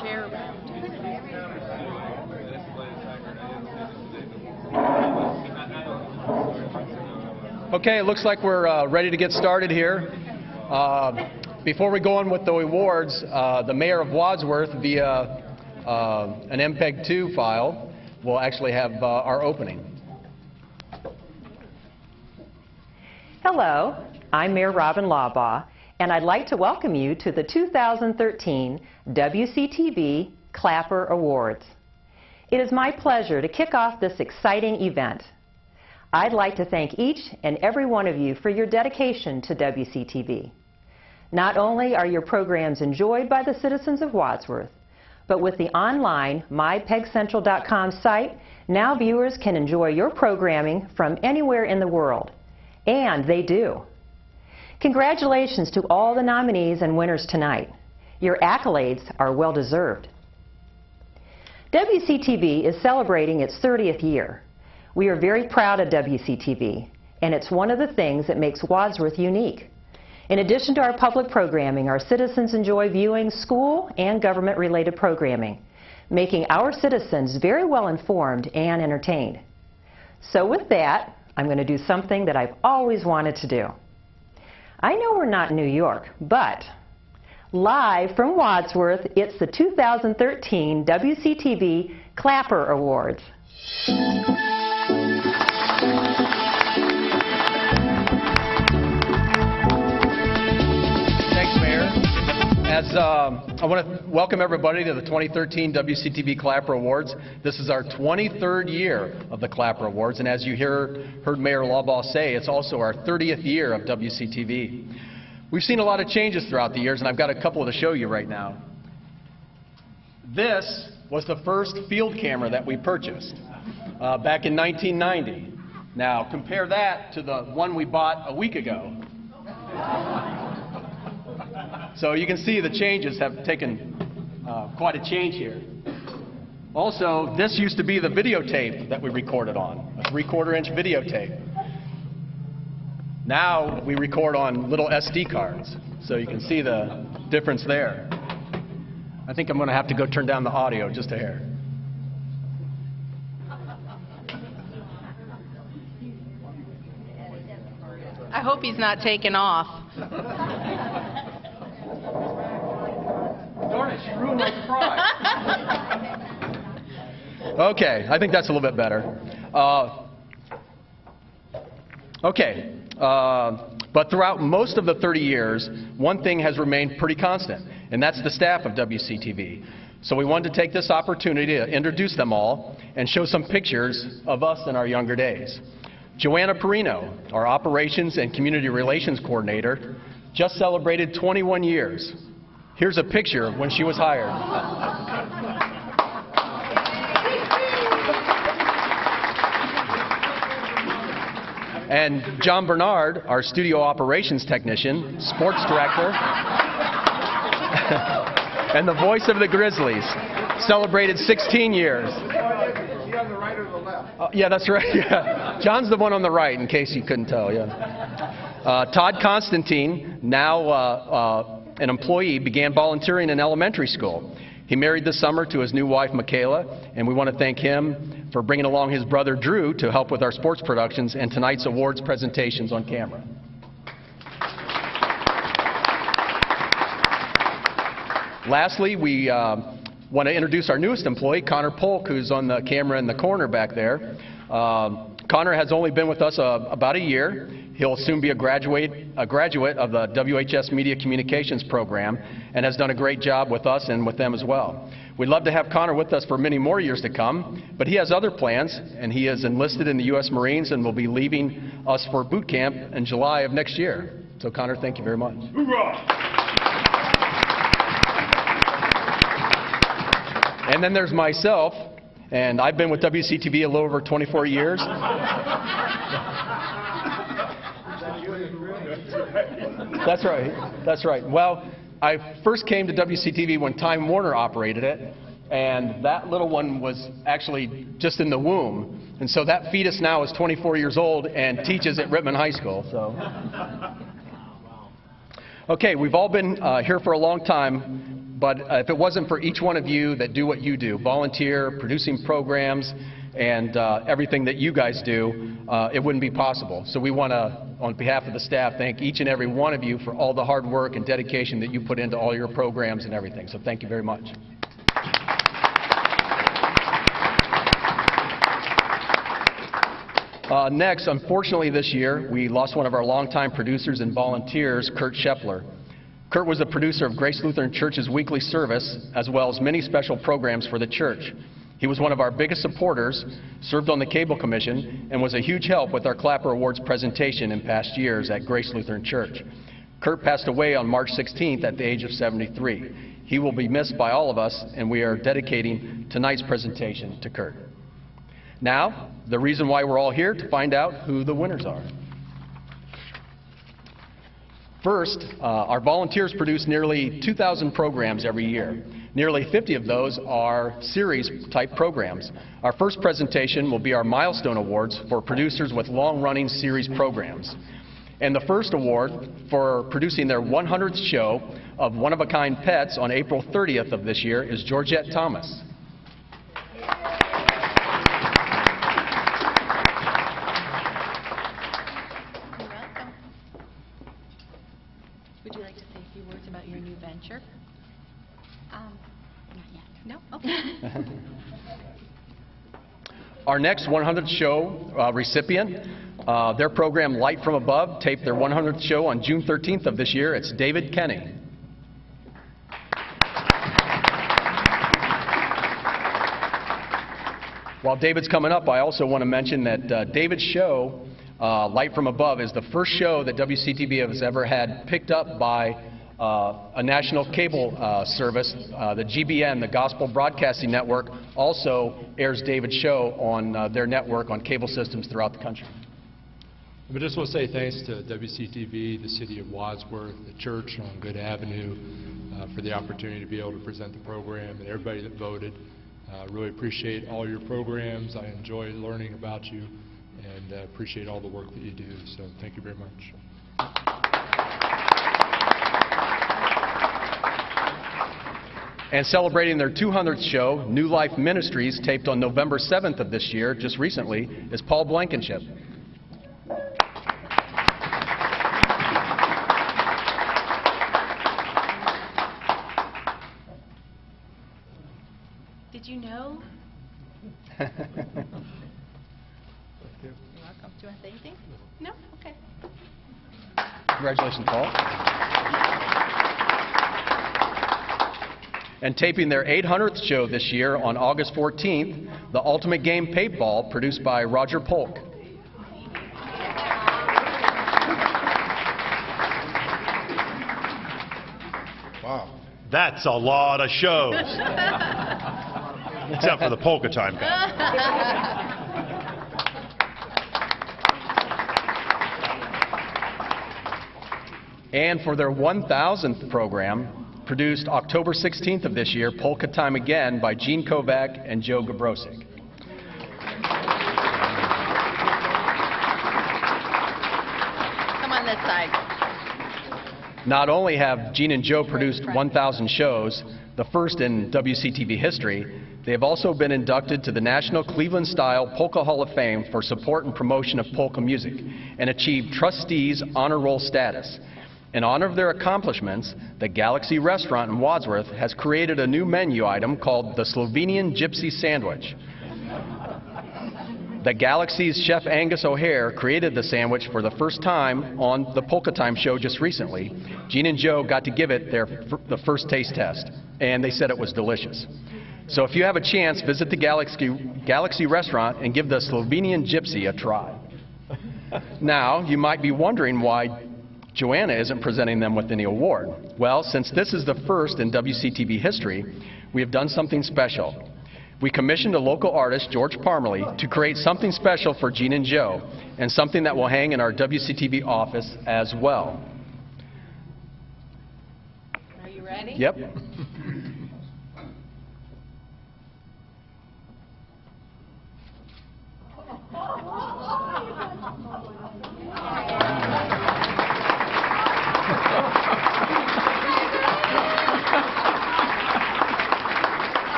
chair around. Okay, it looks like we're ready to get started here. Before we go on with the awards, the Mayor of Wadsworth, via an MPEG-2 file, will actually have our opening. Hello, I'm Mayor Robin Lawbaugh, and I'd like to welcome you to the 2013 WCTV Clapper Awards. It is my pleasure to kick off this exciting event. I'd like to thank each and every one of you for your dedication to WCTV. Not only are your programs enjoyed by the citizens of Wadsworth, but with the online mypegcentral.com site, now viewers can enjoy your programming from anywhere in the world. And they do. Congratulations to all the nominees and winners tonight. Your accolades are well deserved. WCTV is celebrating its 30th year. We are very proud of WCTV, and it's one of the things that makes Wadsworth unique. In addition to our public programming, our citizens enjoy viewing school and government-related programming, making our citizens very well informed and entertained. So with that, I'm going to do something that I've always wanted to do. I know we're not in New York, but live from Wadsworth, it's the 2013 WCTV Clapper Awards. I want to welcome everybody to the 2013 WCTV Clapper Awards. This is our 23rd year of the Clapper Awards, and as you heard Mayor Lawbaugh say, it's also our 30th year of WCTV. We've seen a lot of changes throughout the years, and I've got a couple to show you right now. This was the first field camera that we purchased back in 1990. Now, compare that to the one we bought a week ago. So you can see the changes have taken quite a change here. Also, this used to be the videotape that we recorded on, a 3/4-inch videotape. Now we record on little SD cards, so you can see the difference there. I think I'm going to have to go turn down the audio just a hair. I hope he's not taken off. Darn it, she ruined my surprise. Okay, I think that's a little bit better. But throughout most of the 30 years, one thing has remained pretty constant, and that's the staff of WCTV. So we wanted to take this opportunity to introduce them all and show some pictures of us in our younger days. Joanna Perino, our Operations and Community Relations Coordinator, just celebrated 21 years. Here's a picture of when she was hired. And John Bernard, our Studio Operations Technician, Sports Director, and the voice of the Grizzlies, celebrated 16 years. Is he on the right or the left? Yeah, that's right. Yeah. John's the one on the right, in case you couldn't tell. Yeah. Todd Constantine, now an employee, began volunteering in elementary school. He married this summer to his new wife, Michaela, and we want to thank him for bringing along his brother, Drew, to help with our sports productions and tonight's awards presentations on camera. Lastly, we want to introduce our newest employee, Connor Polk, who's on the camera in the corner back there. Connor has only been with us about a year. He'll soon be a graduate of the WHS Media Communications program and has done a great job with us and with them as well. We'd love to have Connor with us for many more years to come, but he has other plans, and he is enlisted in the U.S. Marines and will be leaving us for boot camp in July of next year. So Connor, thank you very much. Hoorah! And then there's myself, and I've been with WCTV a little over 24 years. That's right. That's right. Well, I first came to WCTV when Time Warner operated it, and that little one was actually just in the womb. And so that fetus now is 24 years old and teaches at Rittman High School. So, okay, we've all been here for a long time, But if it wasn't for each one of you that do what you do, volunteer, producing programs, and everything that you guys do, it wouldn't be possible. So we want to, on behalf of the staff, thank each and every one of you for all the hard work and dedication that you put into all your programs and everything. So thank you very much. Next, unfortunately this year, we lost one of our longtime producers and volunteers, Kurt Shepler. Kurt was a producer of Grace Lutheran Church's weekly service, as well as many special programs for the church. He was one of our biggest supporters, served on the Cable Commission, and was a huge help with our Clapper Awards presentation in past years at Grace Lutheran Church. Kurt passed away on March 16th at the age of 73. He will be missed by all of us, and we are dedicating tonight's presentation to Kurt. Now, the reason why we're all here, to find out who the winners are. First, our volunteers produce nearly 2,000 programs every year. Nearly 50 of those are series-type programs. Our first presentation will be our Milestone Awards for producers with long-running series programs. And the first award for producing their 100th show of one-of-a-kind pets on April 30th of this year is Georgette Thomas. Would you like to say a few words about your new venture? Not yet. No? Okay. Our next 100th show recipient, their program Light from Above, taped their 100th show on June 13th of this year. It's David Kenny. While David's coming up, I also want to mention that David's show, Light from Above, is the first show that WCTV has ever had picked up by a national cable service. The GBN, the Gospel Broadcasting Network, also airs David's show on their network on cable systems throughout the country. I just want to say thanks to WCTV, the City of Wadsworth, the church on Good Avenue for the opportunity to be able to present the program, and everybody that voted. Really appreciate all your programs. I enjoy learning about you, and appreciate all the work that you do. So thank you very much. And celebrating their 200th show, New Life Ministries, taped on November 7th of this year, just recently, is Paul Blankenship. Did you know? You're welcome. Do you want to say anything? No? Okay. Congratulations, Paul. And taping their 800th show this year on August 14th, the Ultimate Game Paintball, produced by Roger Polk. Wow. That's a lot of shows. Except for the polka time guy. And for their 1,000th program, produced October 16th of this year, Polka Time Again by Gene Kovac and Joe Gabrosik. Come on this side. Not only have Gene and Joe produced 1,000 shows, the first in WCTV history, they have also been inducted to the National Cleveland-Style Polka Hall of Fame for support and promotion of polka music and achieved Trustees Honor Roll status. In honor of their accomplishments, the Galaxy Restaurant in Wadsworth has created a new menu item called the Slovenian Gypsy Sandwich. The Galaxy's Chef Angus O'Hare created the sandwich for the first time on the Polka Time show just recently. Gene and Joe got to give it the first taste test, and they said it was delicious. So if you have a chance, visit the Galaxy Restaurant and give the Slovenian Gypsy a try. Now, you might be wondering why Joanna isn't presenting them with any award. Well, since this is the first in WCTV history, we have done something special. We commissioned a local artist, George Parmalee, to create something special for Gene and Joe, and something that will hang in our WCTV office as well. Are you ready? Yep.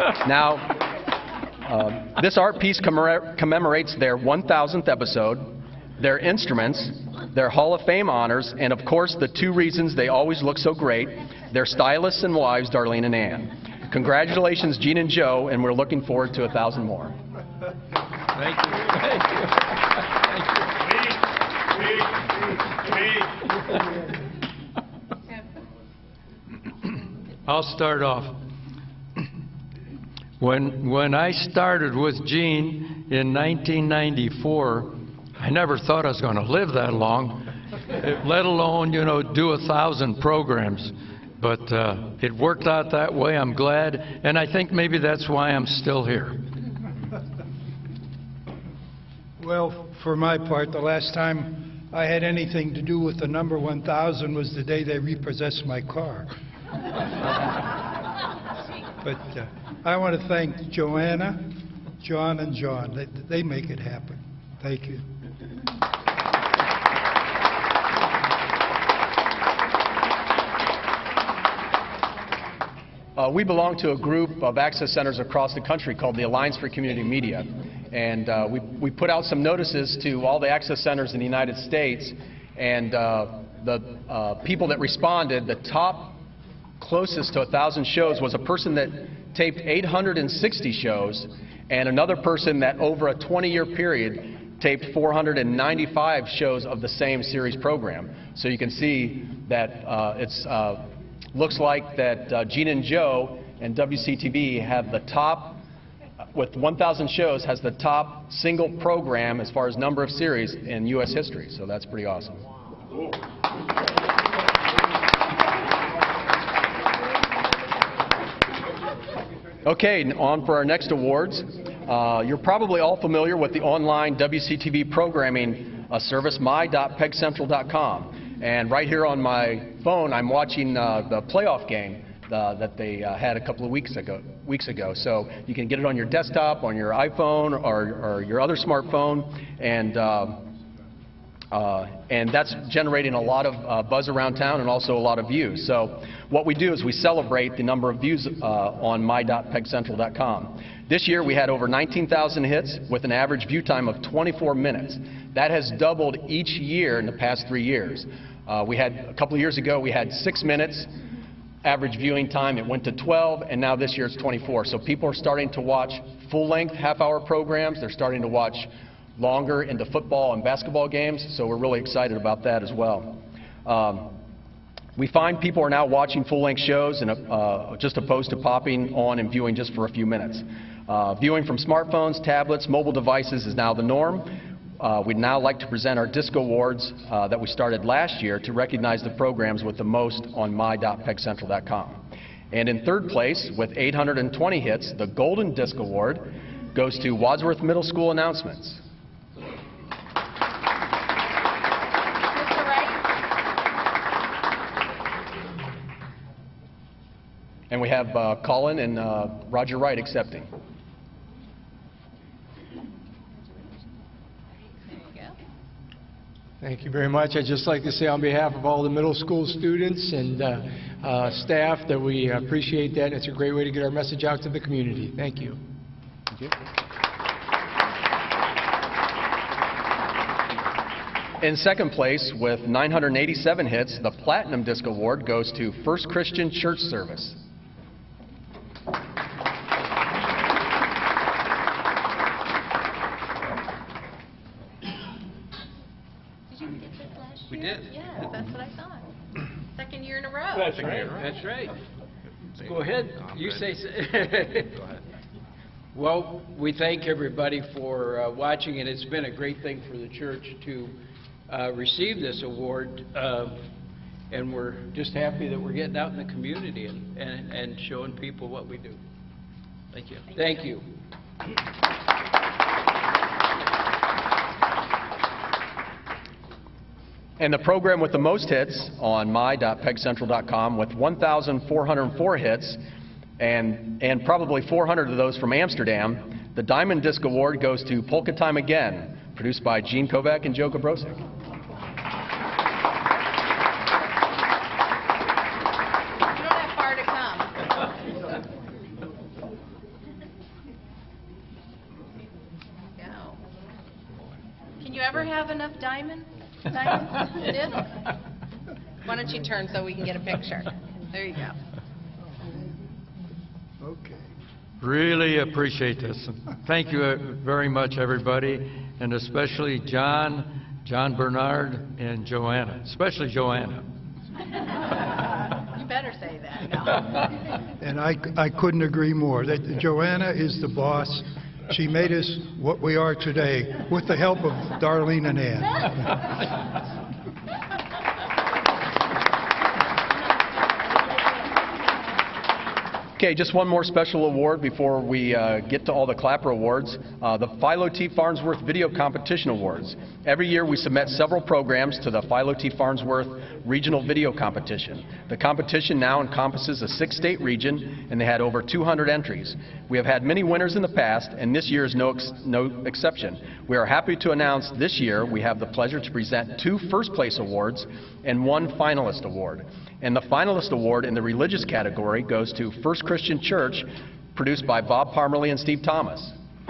Now, this art piece commemorates their 1,000th episode, their instruments, their Hall of Fame honors, and of course the two reasons they always look so great, their stylists and wives, Darlene and Ann. Congratulations, Gene and Joe, and we're looking forward to 1,000 more. Thank you. Thank you. I'll start off. When I started with Gene in 1994, I never thought I was going to live that long, let alone, do 1,000 programs. But it worked out that way. I'm glad, and I think maybe that's why I'm still here. Well, for my part, the last time I had anything to do with the number 1,000 was the day they repossessed my car. But I want to thank Joanna, John, and John. They make it happen. Thank you. We belong to a group of access centers across the country called the Alliance for Community Media. And we put out some notices to all the access centers in the United States. And the people that responded, the top closest to 1,000 shows was a person that taped 860 shows, and another person that over a 20-year period taped 495 shows of the same series program. So you can see that it's looks like that Gene and Joe and WCTV have the top, with 1,000 shows, has the top single program as far as number of series in U.S. history. So that's pretty awesome. Okay, on for our next awards. You're probably all familiar with the online WCTV programming service, my.pegcentral.com. And right here on my phone, I'm watching the playoff game that they had a couple of weeks ago. So you can get it on your desktop, on your iPhone, or your other smartphone, and that's generating a lot of buzz around town and also a lot of views. So what we do is we celebrate the number of views on my.pegcentral.com. This year we had over 19,000 hits with an average view time of 24 minutes. That has doubled each year in the past 3 years. We had a couple of years ago we had 6 minutes average viewing time. It went to 12, and now this year it's 24. So people are starting to watch full-length half-hour programs. They're starting to watch longer into football and basketball games, so we're really excited about that as well. We find people are now watching full-length shows and just opposed to popping on and viewing just for a few minutes. Viewing from smartphones, tablets, mobile devices is now the norm. We'd now like to present our Disc Awards that we started last year to recognize the programs with the most on my.pegcentral.com. And in third place, with 820 hits, the Golden Disc Award goes to Wadsworth Middle School Announcements. And we have Colin and Roger Wright accepting. Thank you very much. I'd just like to say on behalf of all the middle school students and staff that we appreciate that. It's a great way to get our message out to the community. Thank you. Thank you. In second place, with 987 hits, the Platinum Disc Award goes to First Christian Church Service. We did. Yeah, that's what I thought. Second year in a row. That's right. That's right. Go ahead. You say. Go ahead. Well, we thank everybody for watching, and it's been a great thing for the church to receive this award, and we're just happy that we're getting out in the community and showing people what we do. Thank you. Thank you. And the program with the most hits on my.pegcentral.com with 1,404 hits, and probably 400 of those from Amsterdam, the Diamond Disc Award goes to Polka Time Again, produced by Gene Kovac and Joe Gabrosik. Can you ever have enough diamonds? Diamonds? Why don't you turn so we can get a picture? There you go. Okay. Really appreciate this. Thank you very much, everybody, and especially John Bernard, and Joanna, especially Joanna. You better say that. No. And I couldn't agree more. That Joanna is the boss. She made us what we are today with the help of Darlene and Ann. Okay, just one more special award before we get to all the Clapper Awards. The Philo T. Farnsworth Video Competition Awards. Every year we submit several programs to the Philo T. Farnsworth Regional Video Competition. The competition now encompasses a 6-state region, and they had over 200 entries. We have had many winners in the past, and this year is no exception. We are happy to announce this year we have the pleasure to present 2 first-place awards and 1 finalist award. And the finalist award in the religious category goes to First Christian Church, produced by Bob Parmerly and Steve Thomas.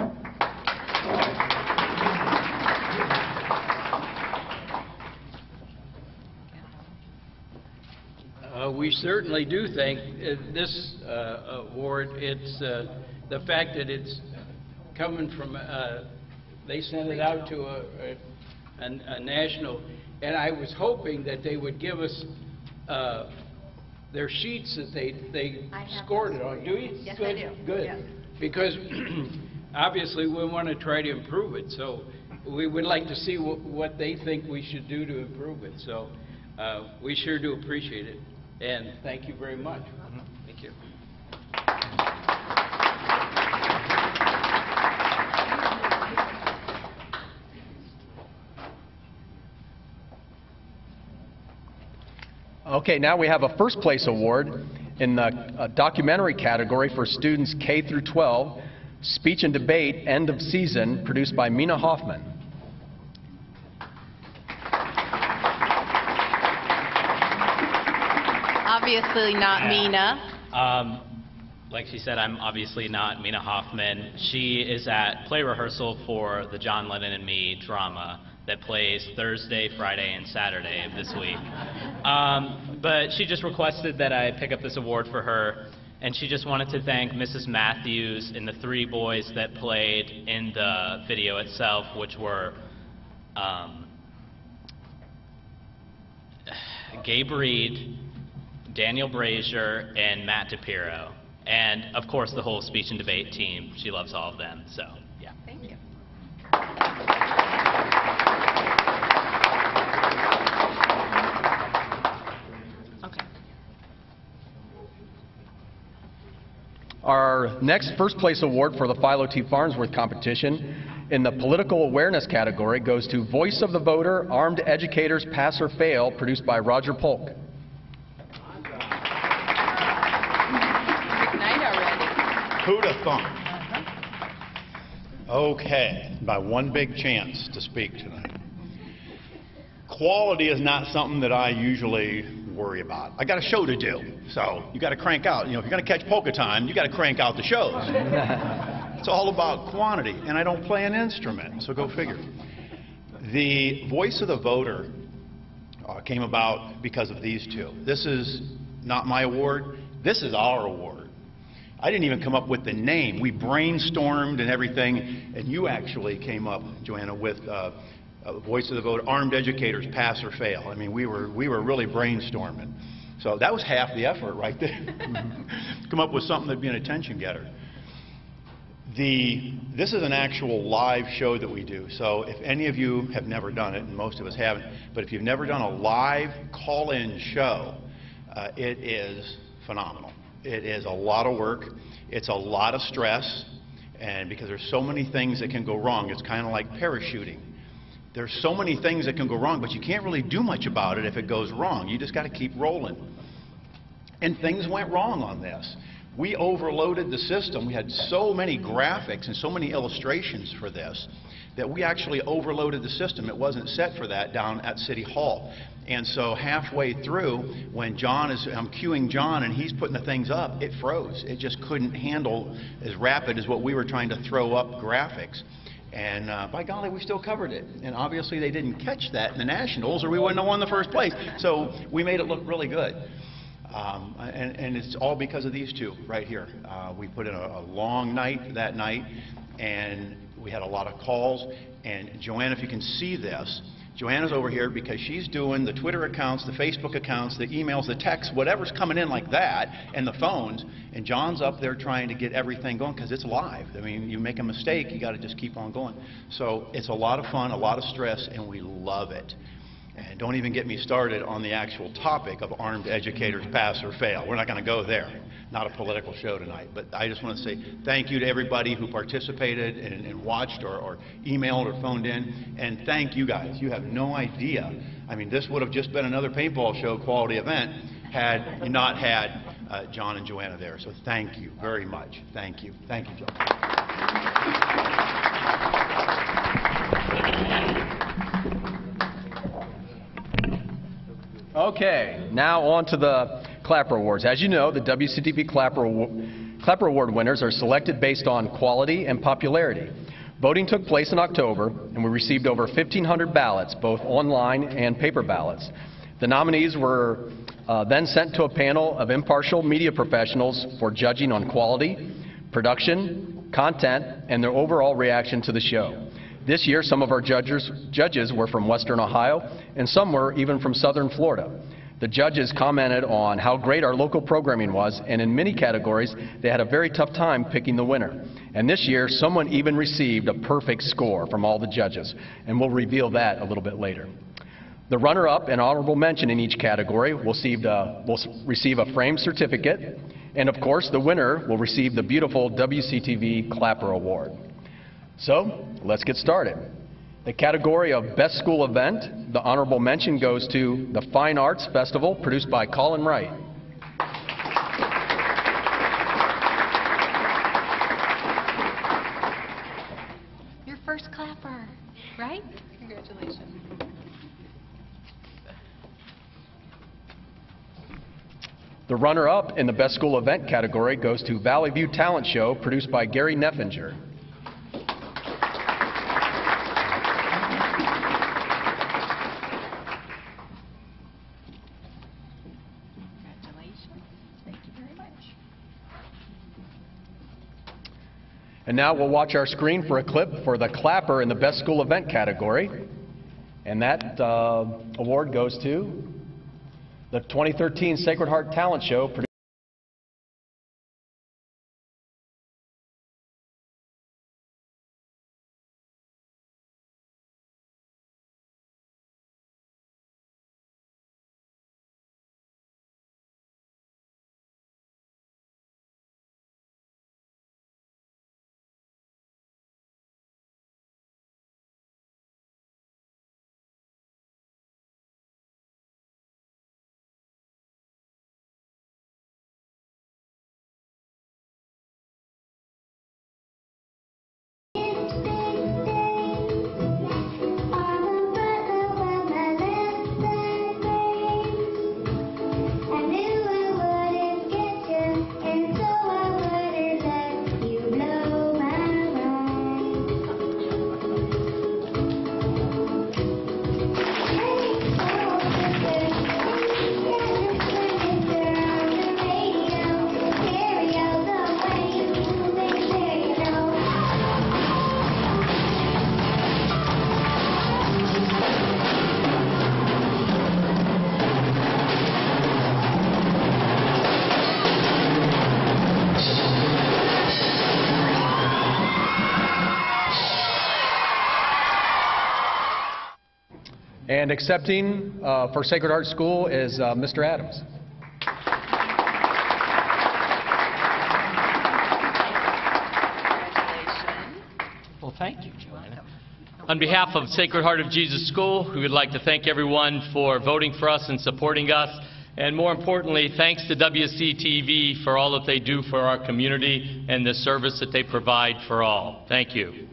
We certainly do thank this award. It's the fact that it's coming from, they sent it out to a national, and I was hoping that they would give us their sheets that they scored it on. Do you? Yes, Good. I do. Good. Yes. Because obviously we want to try to improve it. So we would like to see what they think we should do to improve it. So we sure do appreciate it. And thank you very much. Thank you. Okay, now we have a first place award in the documentary category for students K through 12, Speech and Debate, End of Season, produced by Mina Hoffman. Obviously not Mina. Like she said, I'm obviously not Mina Hoffman. She is at play rehearsal for the John Lennon and Me drama that plays Thursday, Friday, and Saturday of this week. But she just requested that I pick up this award for her, and she just wanted to thank Mrs. Matthews and the 3 boys that played in the video itself, which were Gabe Reed, Daniel Brazier, and Matt DePiro. And, of course, the whole speech and debate team. She loves all of them, so, yeah. Thank you. Okay. Our next first place award for the Philo T. Farnsworth competition in the political awareness category goes to Voice of the Voter, Armed Educators Pass or Fail, produced by Roger Polk. Who'd have thought? Okay, by one big chance to speak tonight. Quality is not something that I usually worry about. I got a show to do, so you got to crank out. You know, if you're going to catch polka time, you got to crank out the shows. It's all about quantity, and I don't play an instrument, so go figure. The Voice of the Voter came about because of these 2. This is not my award. This is our award. I didn't even come up with the name. We brainstormed and everything, and you actually came up, Joanna, with Voice of the Voter, Armed Educators Pass or Fail. I mean, we were really brainstorming. So that was half the effort right there. Come up with something that'd be an attention getter. This is an actual live show that we do. So if any of you have never done it, and most of us haven't, but if you've never done a live call-in show, it is phenomenal. It is a lot of work. It's a lot of stress. And because there's so many things that can go wrong, it's kind of like parachuting. There's so many things that can go wrong, but you can't really do much about it if it goes wrong. You just got to keep rolling. And things went wrong on this. We overloaded the system. We had so many graphics and so many illustrations for this that we actually overloaded the system. It wasn't set for that down at City Hall. And so halfway through, when I'm cueing John and he's putting the things up, it froze. It just couldn't handle as rapid as what we were trying to throw up graphics. And by golly, we still covered it. And obviously they didn't catch that in the Nationals or we wouldn't have won the first place. So we made it look really good. And it's all because of these two right here. We put in a long night that night, and we had a lot of calls. And Joanna, if you can see this, Joanna's over here because she's doing the Twitter accounts, the Facebook accounts, the emails, the texts, whatever's coming in like that, and the phones. And John's up there trying to get everything going because it's live. I mean, you make a mistake, you got to just keep on going. So it's a lot of fun, a lot of stress, and we love it. And don't even get me started on the actual topic of armed educators pass or fail. We're not going to go there. Not a political show tonight. But I just want to say thank you to everybody who participated and watched or emailed or phoned in. And thank you guys. You have no idea. I mean, this would have just been another paintball show quality event had you not had John and Joanna there. So thank you very much. Thank you. Thank you, John. Okay, now on to the Clapper Awards. As you know, the WCTV Clapper Award winners are selected based on quality and popularity. Voting took place in October, and we received over 1,500 ballots, both online and paper ballots. The nominees were then sent to a panel of impartial media professionals for judging on quality, production, content, and their overall reaction to the show. This year, some of our judges were from Western Ohio, and some were even from Southern Florida. The judges commented on how great our local programming was, and in many categories, they had a very tough time picking the winner. And this year, someone even received a perfect score from all the judges, and we'll reveal that a little bit later. The runner-up and honorable mention in each category will receive a framed certificate, and of course, the winner will receive the beautiful WCTV Clapper Award. So, let's get started. The category of Best School Event, the honorable mention goes to the Fine Arts Festival produced by Colin Wright. Your first clapper, right? Congratulations. The runner-up in the Best School Event category goes to Valley View Talent Show produced by Gary Neffinger. And now we'll watch our screen for a clip for the Clapper in the Best School Event category. And that award goes to the 2013 Sacred Heart Talent Show. And accepting for Sacred Heart School is Mr. Adams. Well, thank you, Joanna. On behalf of Sacred Heart of Jesus School, we would like to thank everyone for voting for us and supporting us. And more importantly, thanks to WCTV for all that they do for our community and the service that they provide for all. Thank you.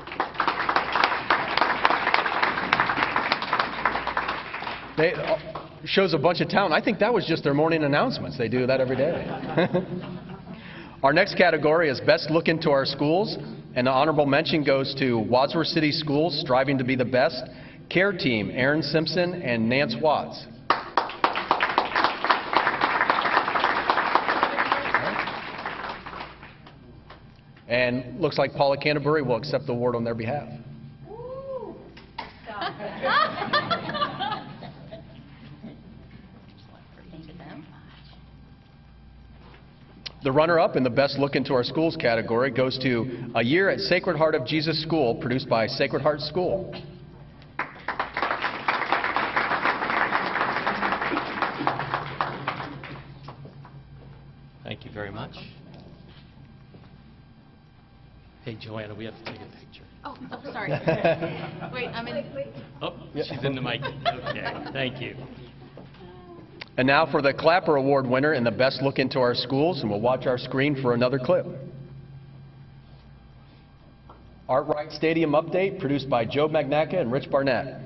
Shows a bunch of talent. I think that was just their morning announcements. They do that every day. Our next category is Best Look Into Our Schools, And the honorable mention goes to Wadsworth City Schools, striving to be the best, care team, Aaron Simpson and Nance Watts. And looks like Paula Canterbury will accept the award on their behalf. The runner-up in the Best Look Into Our Schools category goes to A Year at Sacred Heart of Jesus School, produced by Sacred Heart School. Thank you very much. Hey, Joanna, we have to take a picture. Oh, sorry. Wait, I'm in. Oh, she's in the mic. Okay, thank you. And now for the Clapper Award winner in the Best Look Into Our Schools, and we'll watch our screen for another clip. Art Right Stadium update, produced by Joe Magnacca and Rich Barnett.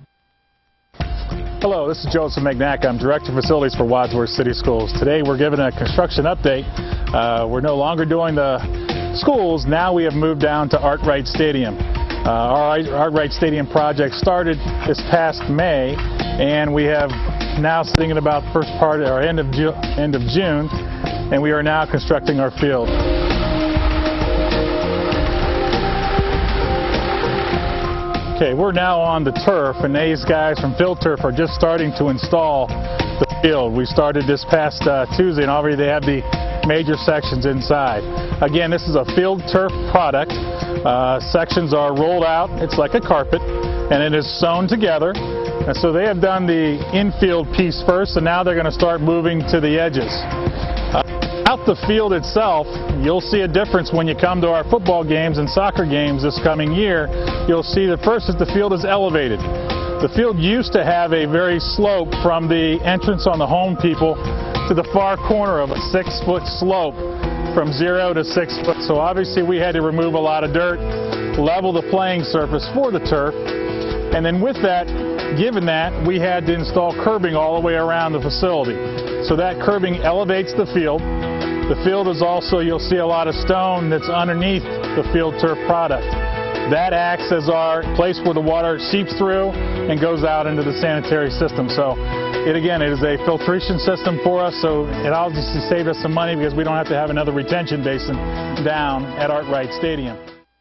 Hello, this is Joseph Magnacca. I'm Director of Facilities for Wadsworth City Schools. Today we're giving a construction update. We're no longer doing the schools. Now we have moved down to Art Right Stadium. Our Art Right Stadium project started this past May, and we have now sitting at about first part or end of June, and we are now constructing our field. Okay, we're now on the turf, and these guys from Field Turf are just starting to install the field. We started this past Tuesday, and already they have the major sections inside. Again, this is a Field Turf product. Sections are rolled out. It's like a carpet, and it is sewn together. And so they have done the infield piece first, and now they're going to start moving to the edges. Out the field itself, you'll see a difference when you come to our football games and soccer games this coming year. You'll see that first is the field is elevated. The field used to have a very slope from the entrance on the home people to the far corner of a 6-foot slope from 0 to 6 foot. So obviously we had to remove a lot of dirt, level the playing surface for the turf, and then with that, given that, we had to install curbing all the way around the facility. So that curbing elevates the field. The field is also, you'll see a lot of stone that's underneath the Field Turf product. That acts as our place where the water seeps through and goes out into the sanitary system. So it is a filtration system for us, so it obviously saved us some money because we don't have to have another retention basin down at Art Right Stadium.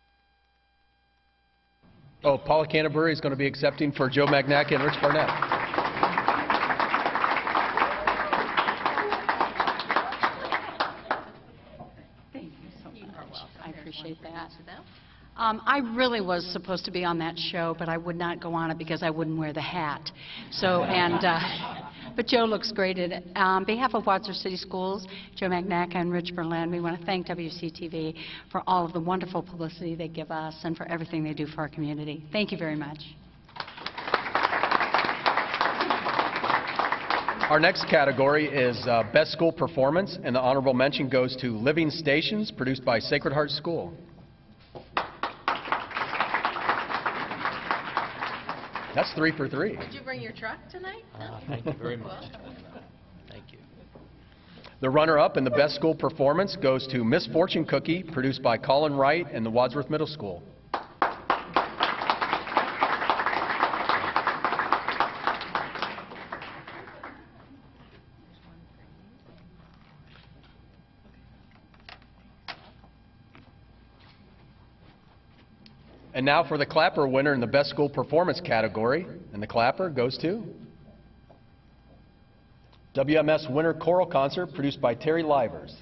Oh, Paula Canterbury is going to be accepting for Joe Magnacca and Rich Barnett. Thank you so much. I appreciate that. I really was supposed to be on that show, but I would not go on it because I wouldn't wear the hat. So, but Joe looks great at it. On behalf of Wadsworth City Schools, Joe Magnacca and Rich Berlin, we want to thank WCTV for all of the wonderful publicity they give us and for everything they do for our community. Thank you very much. Our next category is Best School Performance, and the honorable mention goes to Living Stations, produced by Sacred Heart School. That's 3 for 3. Did you bring your truck tonight? Thank you very much. Thank you. The runner-up in the Best School Performance goes to Miss Fortune Cookie, produced by Colin Wright and the Wadsworth Middle School. And now for the Clapper winner in the Best School Performance category, and the Clapper goes to WMS Winter Choral Concert, produced by Terry Livers.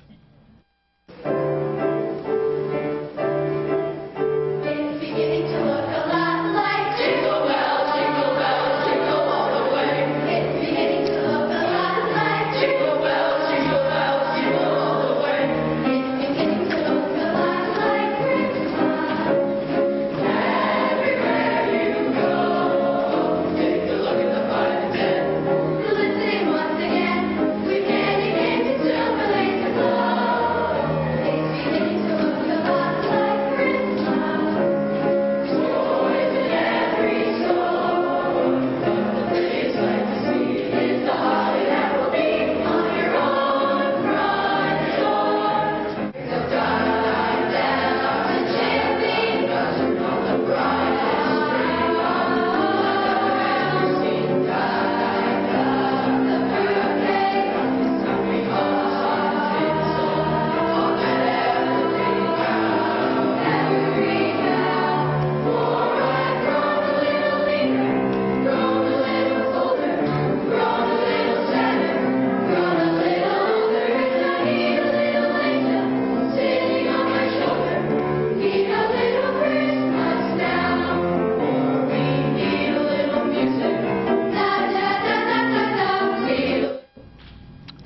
Listen once again, we can begin to jubilate the glory.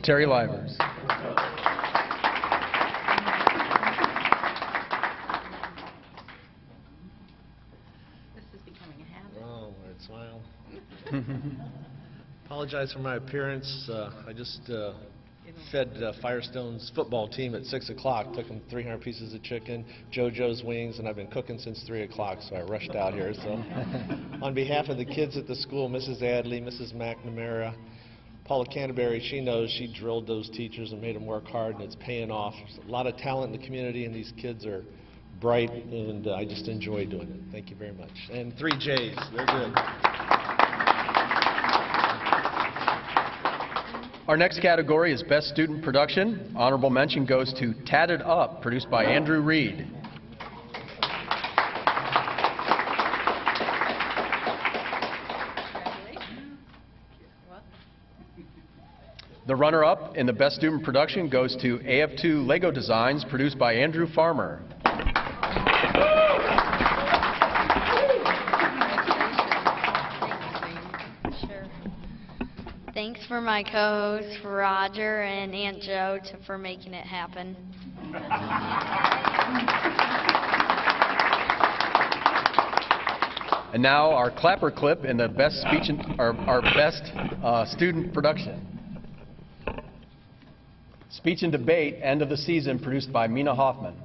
Terry Livers. This is becoming a habit. Oh, I'd smile. Apologize for my appearance. I just fed Firestone's football team at 6 o'clock. Took them 300 pieces of chicken, JoJo's wings, and I've been cooking since 3 o'clock, so I rushed out here. So, on behalf of the kids at the school, Mrs. Adley, Mrs. McNamara, Paula Canterbury, she knows she drilled those teachers and made them work hard, and it's paying off. There's a lot of talent in the community, and these kids are bright, and I just enjoy doing it. Thank you very much. And 3 J's, they're good. Our next category is Best Student Production. Honorable mention goes to Tatted Up, produced by Andrew Reed. The runner-up in the Best Student Production goes to AF2 Lego Designs, produced by Andrew Farmer. Thanks for my co-hosts, Roger and Aunt Jo, for making it happen. And now our clapper clip in the best speech and our best student production. Speech and debate, end of the season, produced by Mina Hoffman.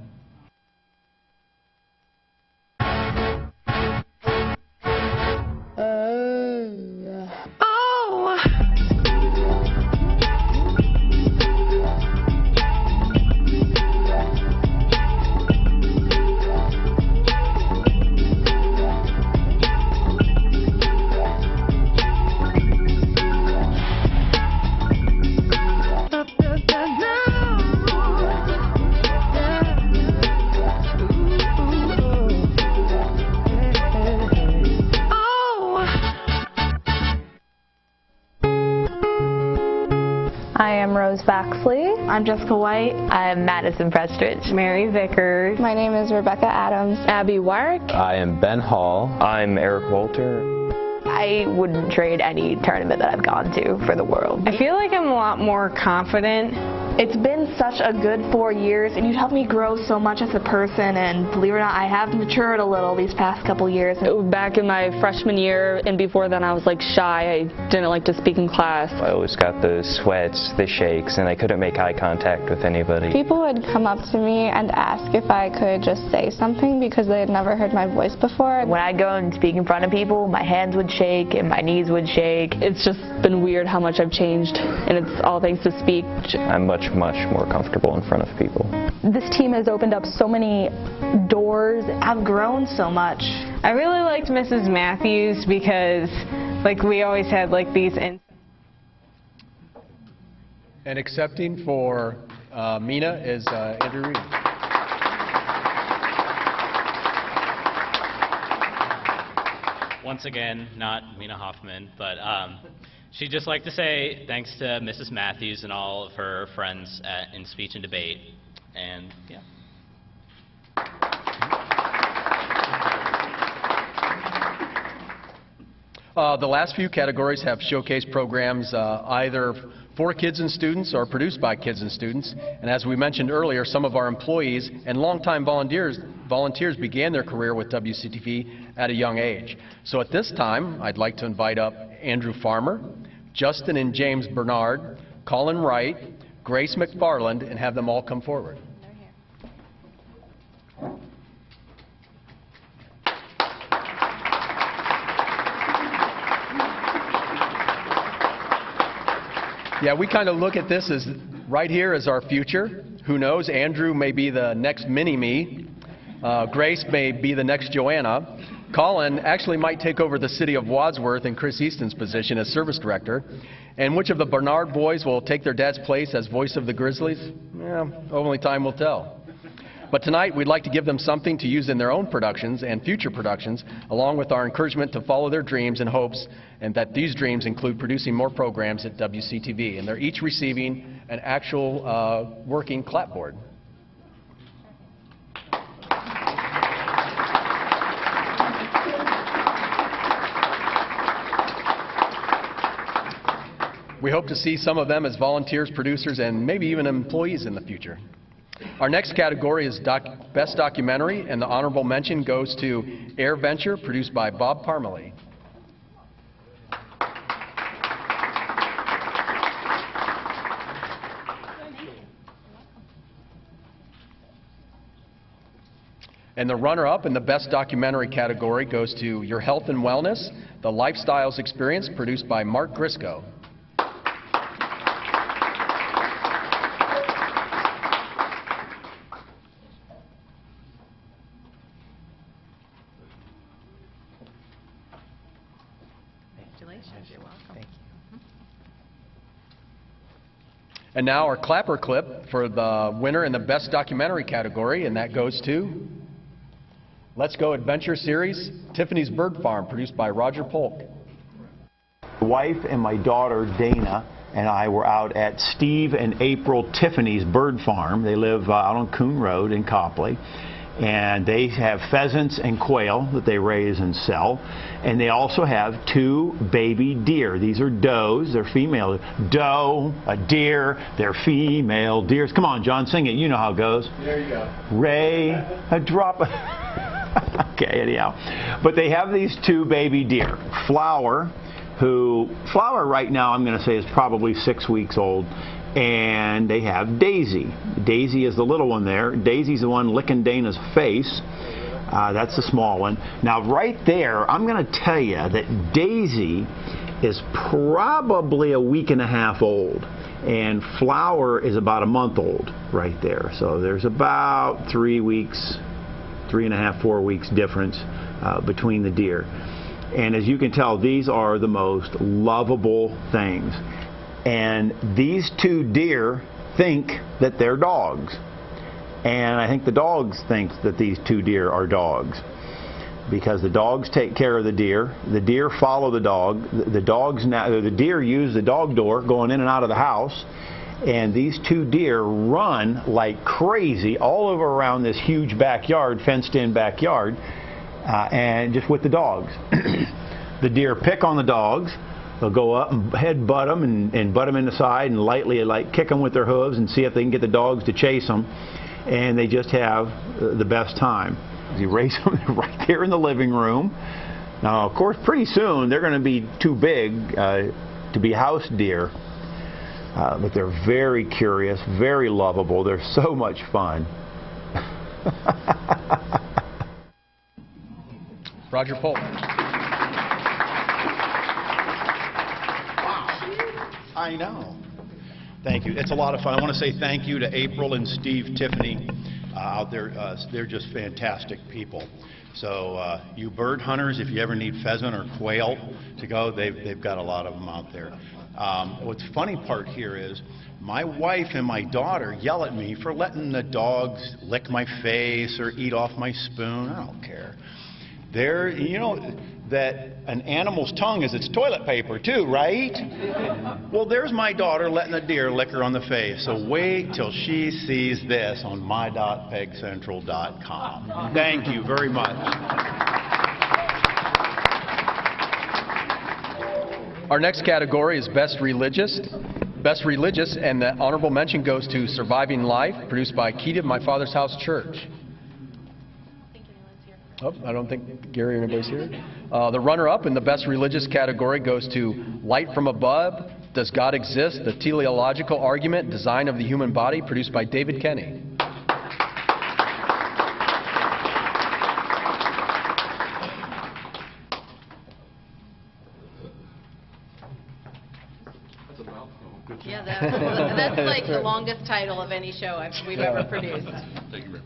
I'm Jessica White. I'm Madison Prestridge. Mary Vickers. My name is Rebecca Adams. Abby Warwick. I am Ben Hall. I'm Eric Walter. I wouldn't trade any tournament that I've gone to for the world. I feel like I'm a lot more confident. It's been such a good 4 years, and you've helped me grow so much as a person, and believe it or not, I have matured a little these past couple years. Back in my freshman year and before then, I was like shy. I didn't like to speak in class. I always got the sweats, the shakes, and I couldn't make eye contact with anybody. People would come up to me and ask if I could just say something because they had never heard my voice before. When I'd go and speak in front of people, my hands would shake and my knees would shake. It's just been weird how much I've changed, and it's all thanks to speech. I'm much more comfortable in front of people. This team has opened up so many doors. I've grown so much. I really liked Mrs. Matthews because we always had these And accepting for Mina is Andrew Reed. Once again, not Mina Hoffman, but she'd just like to say thanks to Mrs. Matthews and all of her friends in speech and debate. And, yeah. The last few categories have showcase programs either for kids and students or produced by kids and students. And as we mentioned earlier, some of our employees and longtime volunteers began their career with WCTV at a young age. So at this time, I'd like to invite up Andrew Farmer, Justin and James Bernard, Colin Wright, Grace McFarland, and have them all come forward. Yeah, we kind of look at this as right here as our future. Who knows? Andrew may be the next mini-me. Grace may be the next Joanna. Colin actually might take over the City of Wadsworth and Chris Easton's position as service director. And which of the Bernard boys will take their dad's place as voice of the Grizzlies? Yeah, only time will tell. But tonight, we'd like to give them something to use in their own productions and future productions, along with our encouragement to follow their dreams and hopes, and that these dreams include producing more programs at WCTV. And they're each receiving an actual working clapboard. We hope to see some of them as volunteers, producers, and maybe even employees in the future. Our next category is Best Documentary, and the honorable mention goes to Air Venture, produced by Bob Parmalee. And the runner-up in the Best Documentary category goes to Your Health and Wellness, The Lifestyles Experience, produced by Mark Grisco. Congratulations. You're welcome. Thank you. And now our clapper clip for the winner in the Best Documentary category, and that goes to Let's Go Adventure Series, Tiffany's Bird Farm, produced by Roger Polk. My wife and my daughter, Dana, and I were out at Steve and April Tiffany's Bird Farm. They live out on Coon Road in Copley. And they have pheasants and quail that they raise and sell. And they also have 2 baby deer. These are does. They're female. Doe, a deer, they're female deers. Come on, John, sing it. You know how it goes. There you go. Ray, a drop of... Okay, anyhow. But they have these 2 baby deer. Flower right now I'm going to say is probably 6 weeks old. And they have Daisy. Daisy is the little one there. Daisy's the one licking Dana's face. That's the small one. Now right there, I'm going to tell you that Daisy is probably a week and a half old. And Flower is about a month old right there. So there's about 3 weeks, 3.5, 4 weeks difference between the deer. And as you can tell, these are the most lovable things. And these 2 deer think that they're dogs. And I think the dogs think that these 2 deer are dogs. Because the dogs take care of the deer follow the dog, the deer use the dog door going in and out of the house, and these 2 deer run like crazy all over around this huge backyard, fenced-in backyard, and just with the dogs. The deer pick on the dogs. They'll go up and head-butt them and butt them in the side and lightly kick them with their hooves and see if they can get the dogs to chase them. And they just have the best time. You raise them right there in the living room. Now, of course, pretty soon they're going to be too big to be house deer. But they're very curious, very lovable. They're so much fun. Roger Polk. I know. Thank you. It's a lot of fun. I want to say thank you to April and Steve Tiffany out there. They're just fantastic people. So you bird hunters, if you ever need pheasant or quail to go, they've got a lot of them out there. What's funny part here is my wife and my daughter yell at me for letting the dogs lick my face or eat off my spoon. I don't care. You know that an animal's tongue is its toilet paper too, right? Well, there's my daughter letting a deer lick her on the face. So wait till she sees this on my.pegcentral.com. Thank you very much. Our next category is Best Religious. Best Religious, and the honorable mention goes to Surviving Life, produced by Key to My Father's House Church. Oh, I don't think Gary or anybody's here. The runner-up in the Best Religious category goes to Light from Above, Does God Exist? The Teleological Argument, Design of the Human Body, produced by David Kenny. Yeah, that's like the longest title of any show we've ever produced. Thank you very much.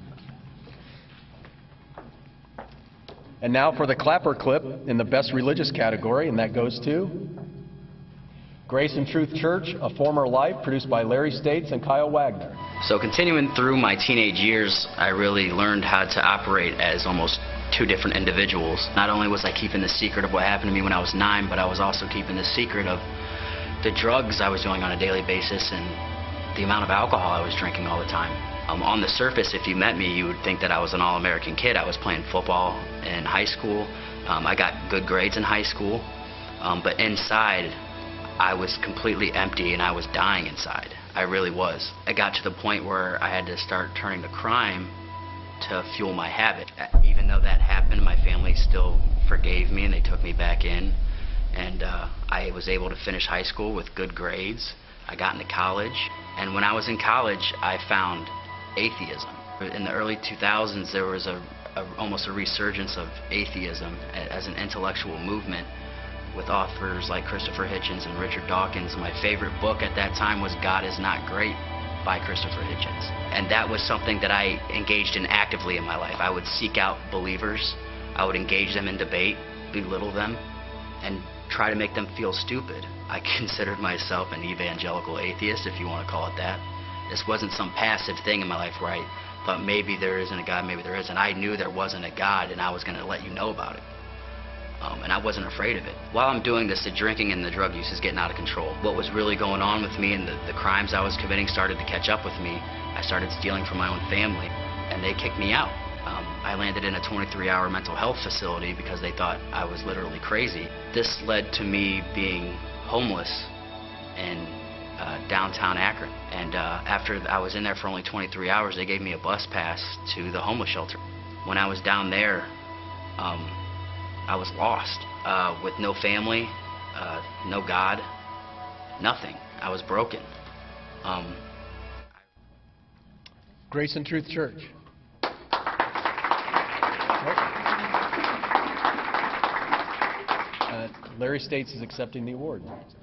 And now for the clapper clip in the Best Religious category, and that goes to Grace and Truth Church, A Former Life, produced by Larry States and Kyle Wagner. So continuing through my teenage years, I really learned how to operate as almost 2 different individuals. Not only was I keeping the secret of what happened to me when I was 9, but I was also keeping the secret of the drugs I was doing on a daily basis and the amount of alcohol I was drinking all the time. On the surface, if you met me, you would think that I was an all-American kid. I was playing football in high school. I got good grades in high school. But inside, I was completely empty and I was dying inside. I really was. I got to the point where I had to start turning to crime to fuel my habit. Even though that happened, my family still forgave me and they took me back in. And I was able to finish high school with good grades. I got into college. And when I was in college, I found atheism. In the early 2000s, there was almost a resurgence of atheism as an intellectual movement with authors like Christopher Hitchens and Richard Dawkins. My favorite book at that time was God Is Not Great by Christopher Hitchens. And that was something that I engaged in actively in my life. I would seek out believers, I would engage them in debate, belittle them, and try to make them feel stupid. I considered myself an evangelical atheist, if you want to call it that. This wasn't some passive thing in my life where I thought maybe there isn't a God, maybe there isn't. I knew there wasn't a God and I was going to let you know about it. And I wasn't afraid of it. While I'm doing this, the drinking and the drug use is getting out of control. What was really going on with me and the crimes I was committing started to catch up with me. I started stealing from my own family, and they kicked me out. I landed in a 23-hour mental health facility because they thought I was literally crazy. This led to me being homeless in downtown Akron. And after I was in there for only 23 hours, they gave me a bus pass to the homeless shelter. When I was down there, I was lost, with no family, no God, nothing. I was broken. Grace and Truth Church. Larry States is accepting the award.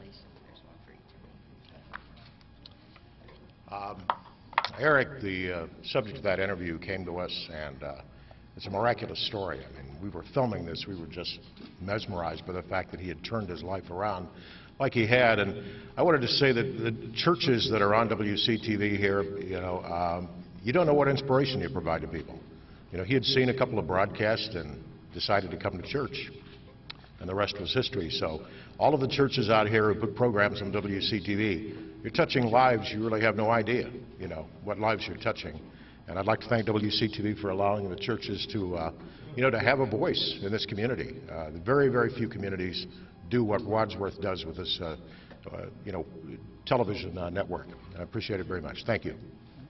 Eric, the subject of that interview, came to us, and it's a miraculous story. I mean, we were filming this. We were just mesmerized by the fact that he had turned his life around like he had. And I wanted to say that the churches that are on WCTV here, you don't know what inspiration you provide to people. He had seen a couple of broadcasts and decided to come to church, and the rest was history. So all of the churches out here who put programs on WCTV, you're touching lives you really have no idea, what lives you're touching. And I'd like to thank WCTV for allowing the churches to, to have a voice in this community. Very, very few communities do what Wadsworth does with this, television network. I appreciate it very much. Thank you.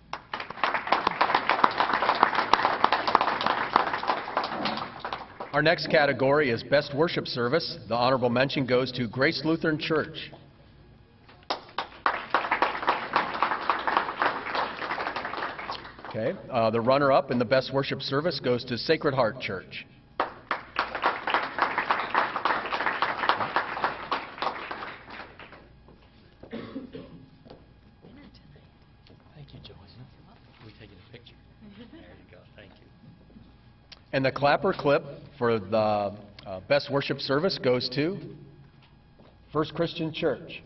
Our next category is Best Worship Service. The honorable mention goes to Grace Lutheran Church. Okay, the runner-up in the Best Worship Service goes to Sacred Heart Church. Thank you, Joyce. We're taking a picture. There you go. Thank you. And the clapper clip for the Best Worship Service goes to First Christian Church.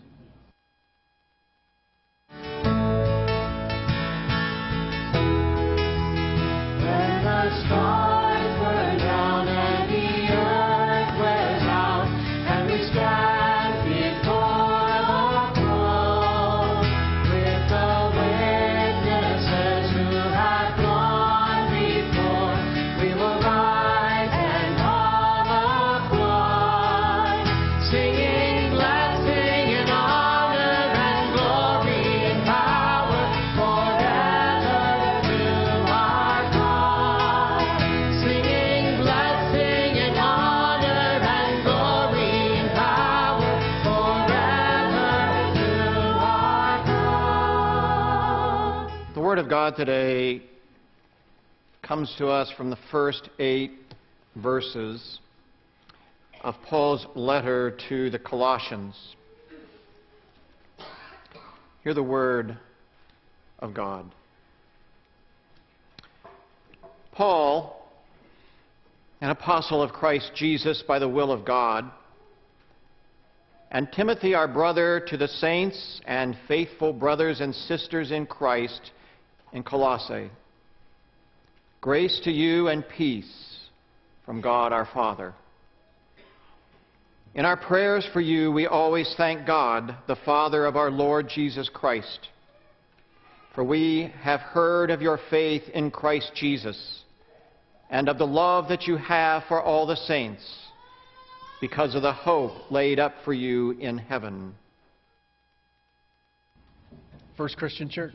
The Word of God today comes to us from the first 8 verses of Paul's letter to the Colossians. Hear the Word of God. Paul, an apostle of Christ Jesus by the will of God, and Timothy, our brother, to the saints and faithful brothers and sisters in Christ in Colossae. Grace to you and peace from God our Father. In our prayers for you, we always thank God, the Father of our Lord Jesus Christ, for we have heard of your faith in Christ Jesus and of the love that you have for all the saints, because of the hope laid up for you in heaven. First Christian Church.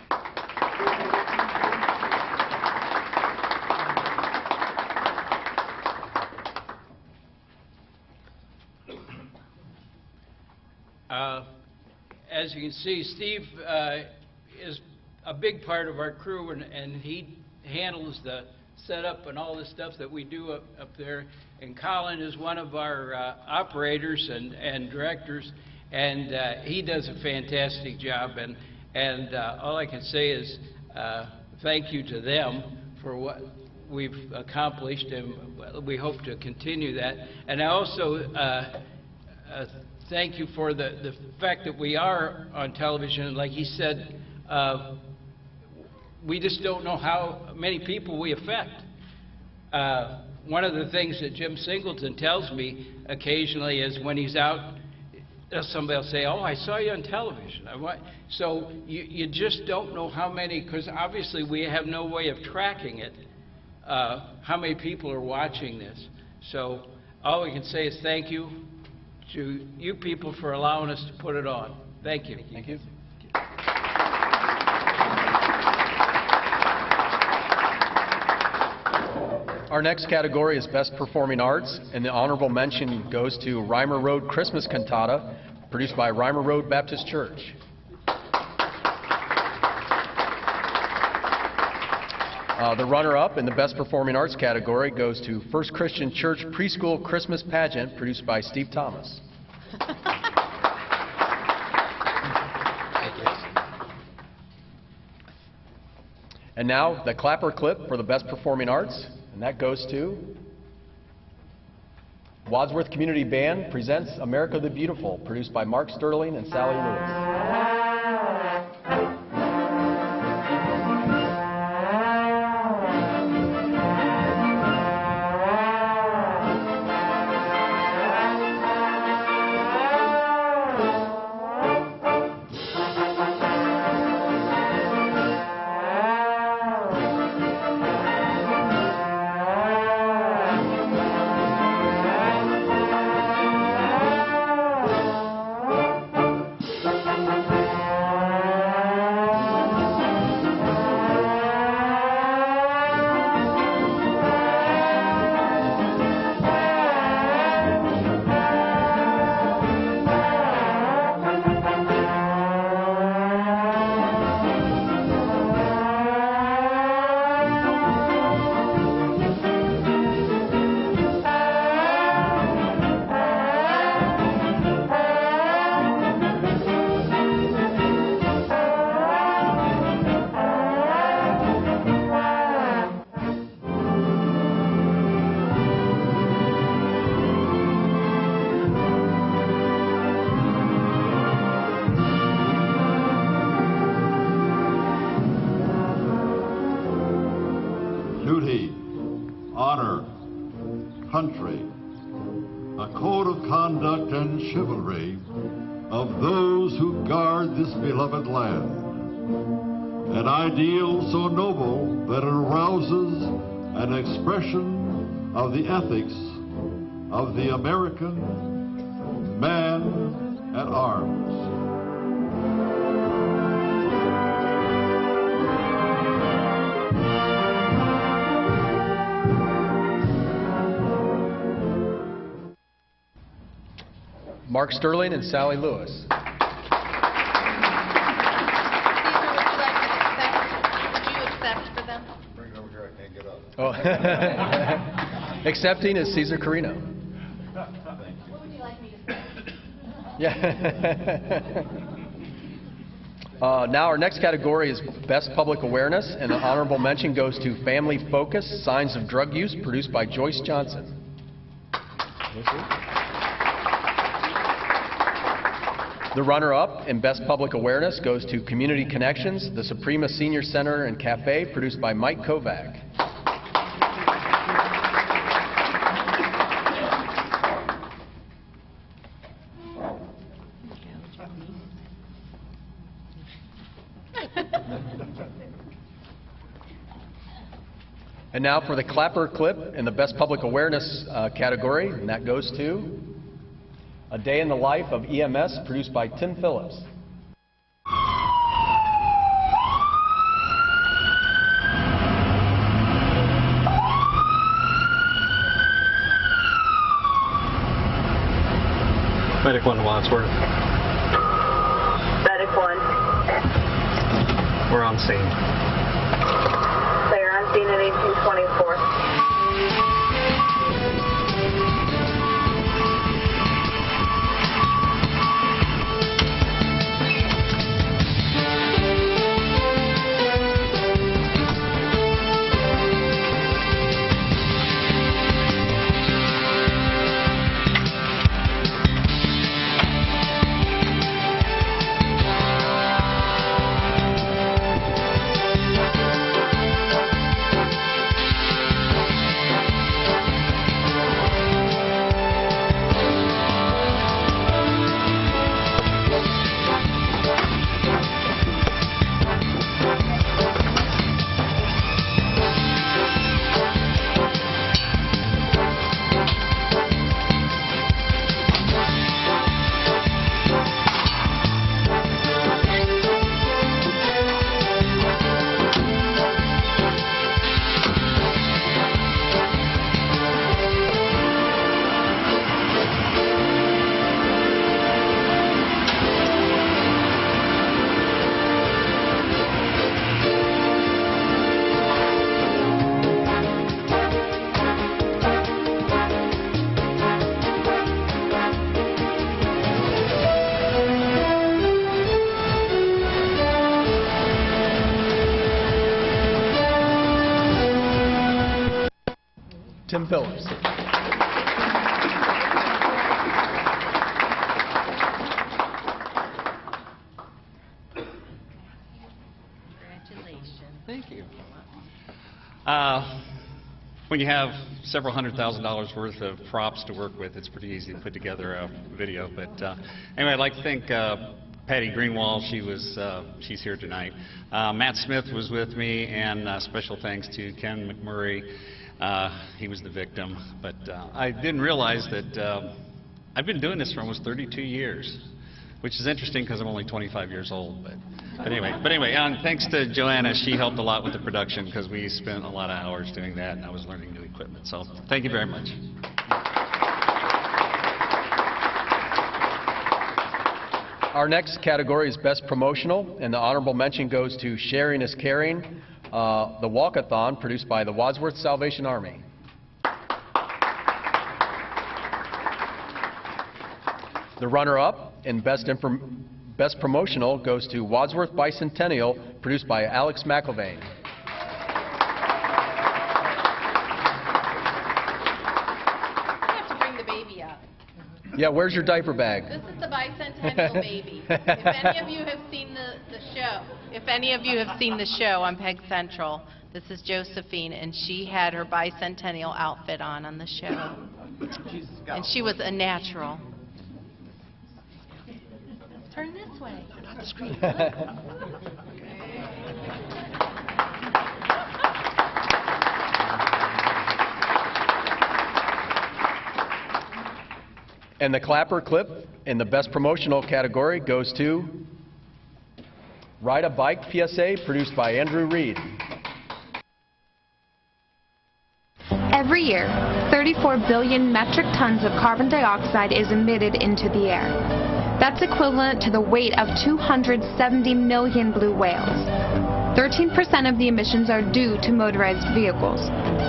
As you can see, Steve is a big part of our crew, and he handles the setup and all the stuff that we do up there. And Colin is one of our operators and directors, and he does a fantastic job. And all I can say is thank you to them for what we've accomplished, and we hope to continue that. And I also thank you for the fact that we are on television. Like he said, we just don't know how many people we affect. One of the things that Jim Singleton tells me occasionally is when he's out, somebody will say, "Oh, I saw you on television." So you just don't know how many, because obviously we have no way of tracking it, how many people are watching this. So all we can say is thank you to you people for allowing us to put it on. Thank you. Thank you. Our next category is Best Performing Arts, and the honorable mention goes to Reimer Road Christmas Cantata, produced by Reimer Road Baptist Church. The runner-up in the Best Performing Arts category goes to First Christian Church Preschool Christmas Pageant, produced by Steve Thomas. And now, the clapper clip for the Best Performing Arts, and that goes to Wadsworth Community Band presents America the Beautiful, produced by Mark Sterling and Sally Lewis. Duty, honor, country, a code of conduct and chivalry of those who guard this beloved land. An ideal so noble that it arouses an expression of the ethics of the American man at arms. Mark Sterling and Sally Lewis. Caesar, would you accept for them? Bring it over here, I can't get up. Oh. Accepting is Caesar Carino. What would you like me to say? Yeah. Now our next category is Best Public Awareness, and the honorable mention goes to Family Focus, Signs of Drug Use, produced by Joyce Johnson. The runner-up in Best Public Awareness goes to Community Connections, the Suprema Senior Center and Cafe, produced by Mike Kovac. And now for the Clapper clip in the Best Public Awareness category, and that goes to A Day in the Life of EMS, produced by Tim Phillips. Medic 1 to Wadsworth. Medic 1. We're on scene. Clear on scene at 1824. Tim Phillips. Congratulations. Thank you. When you have several $100,000 worth of props to work with, it's pretty easy to put together a video. But anyway, I'd like to thank Patty Greenwald. She's here tonight. Matt Smith was with me, and special thanks to Ken McMurray. He was the victim. But I didn't realize that I've been doing this for almost 32 years, which is interesting because I'm only 25 years old. But anyway, thanks to Joanna. She helped a lot with the production because we spent a lot of hours doing that, and I was learning new equipment. So thank you very much. Our next category is Best Promotional, and the honorable mention goes to Sharing is Caring, the Walkathon, produced by the Wadsworth Salvation Army. The runner-up in Best Promotional goes to Wadsworth Bicentennial, produced by Alex McIlvain. You have to bring the baby up. Yeah, where's your diaper bag? This is the bicentennial baby. If any of you have seen the show on Peg Central, this is Josephine, and she had her bicentennial outfit on the show. And she was a natural. Turn this way. Not the screen. And the Clapper clip in the Best Promotional category goes to Ride a Bike PSA, produced by Andrew Reed. Every year, 34 billion metric tons of carbon dioxide is emitted into the air. That's equivalent to the weight of 270 million blue whales. 13% of the emissions are due to motorized vehicles.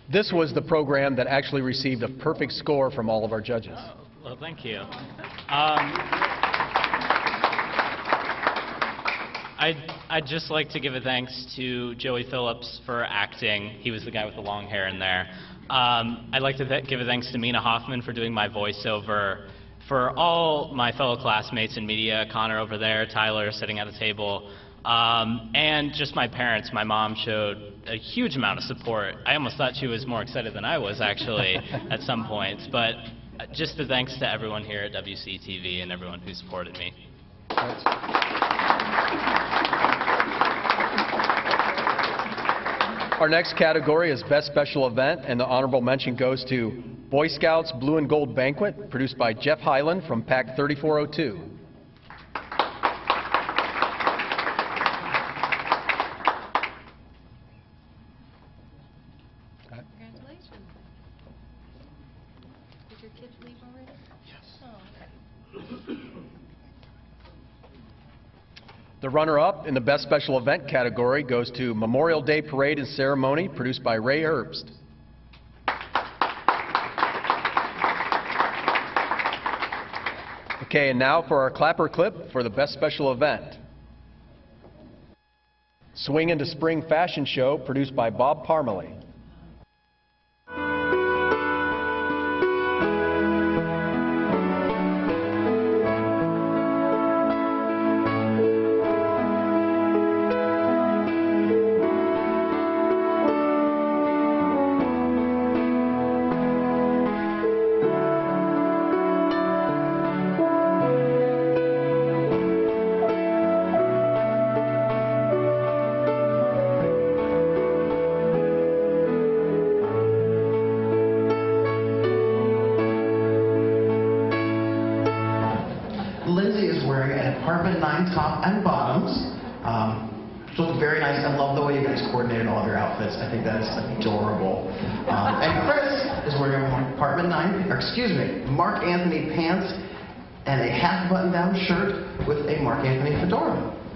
This was the program that actually received a perfect score from all of our judges. Oh, well, thank you. I'd just like to give a thanks to Joey Phillips for acting. He was the guy with the long hair in there. I'd like to give a thanks to Mina Hoffman for doing my voiceover. For all my fellow classmates in media, Connor over there, Tyler sitting at the table, and just my parents. My mom showed a huge amount of support. I almost thought she was more excited than I was, actually, at some points. But just a thanks to everyone here at WCTV and everyone who supported me. Our next category is Best Special Event, and the honorable mention goes to Boy Scouts Blue and Gold Banquet, produced by Jeff Hyland from PAC 3402. Congratulations. Did your kids leave already? Yes. Oh, okay. The runner-up in the Best Special Event category goes to Memorial Day Parade and Ceremony, produced by Ray Herbst. Okay, and now for our clapper clip for the Best Special Event. Swing into Spring Fashion Show, produced by Bob Parmalee. Top and bottoms. She looks very nice. I love the way you guys coordinated all of your outfits. I think that is adorable. And Chris is wearing a Mark Anthony pants and a half button-down shirt with a Mark Anthony fedora.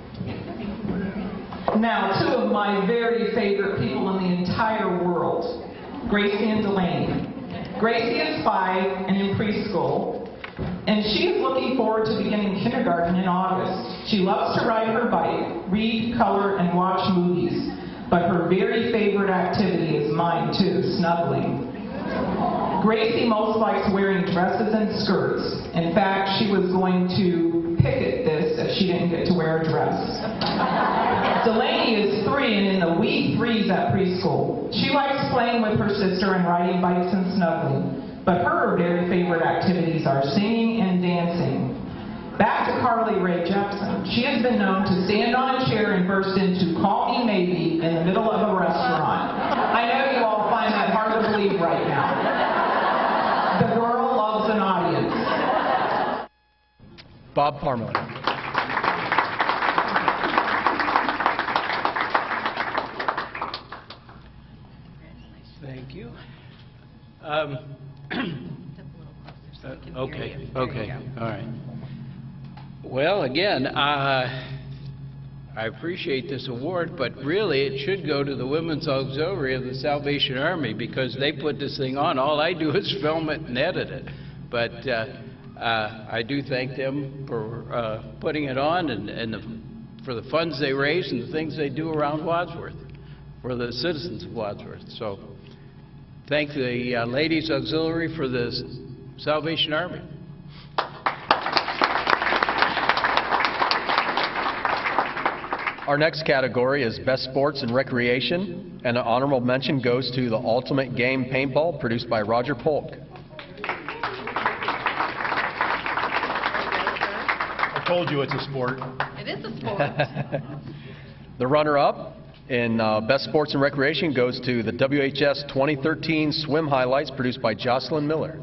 Now, two of my very favorite people in the entire world, Gracie and Delaney. Gracie is 5 and in preschool. And she is looking forward to beginning kindergarten in August. She loves to ride her bike, read, color, and watch movies. But her very favorite activity is mine too, snuggling. Gracie most likes wearing dresses and skirts. In fact, she was going to picket this if she didn't get to wear a dress. Delaney is 3 and in the wee threes at preschool. She likes playing with her sister and riding bikes and snuggling. But her very favorite activities are singing and dancing. Back to Carly Rae Jepsen. She has been known to stand on a chair and burst into Call Me Maybe in the middle of a restaurant. I know you all find that hard to believe right now. The girl loves an audience. Bob Parmalee. Thank you. Okay, all right. Well, again, I appreciate this award, but really it should go to the Women's Auxiliary of the Salvation Army because they put this thing on. All I do is film it and edit it. But I do thank them for putting it on and for the funds they raise and the things they do around Wadsworth for the citizens of Wadsworth. So thank the Ladies Auxiliary for the Salvation Army. Our next category is Best Sports and Recreation, and an honorable mention goes to the Ultimate Game Paintball, produced by Roger Polk. I told you it's a sport. It is a sport. The runner-up in Best Sports and Recreation goes to the WHS 2013 Swim Highlights, produced by Jocelyn Miller.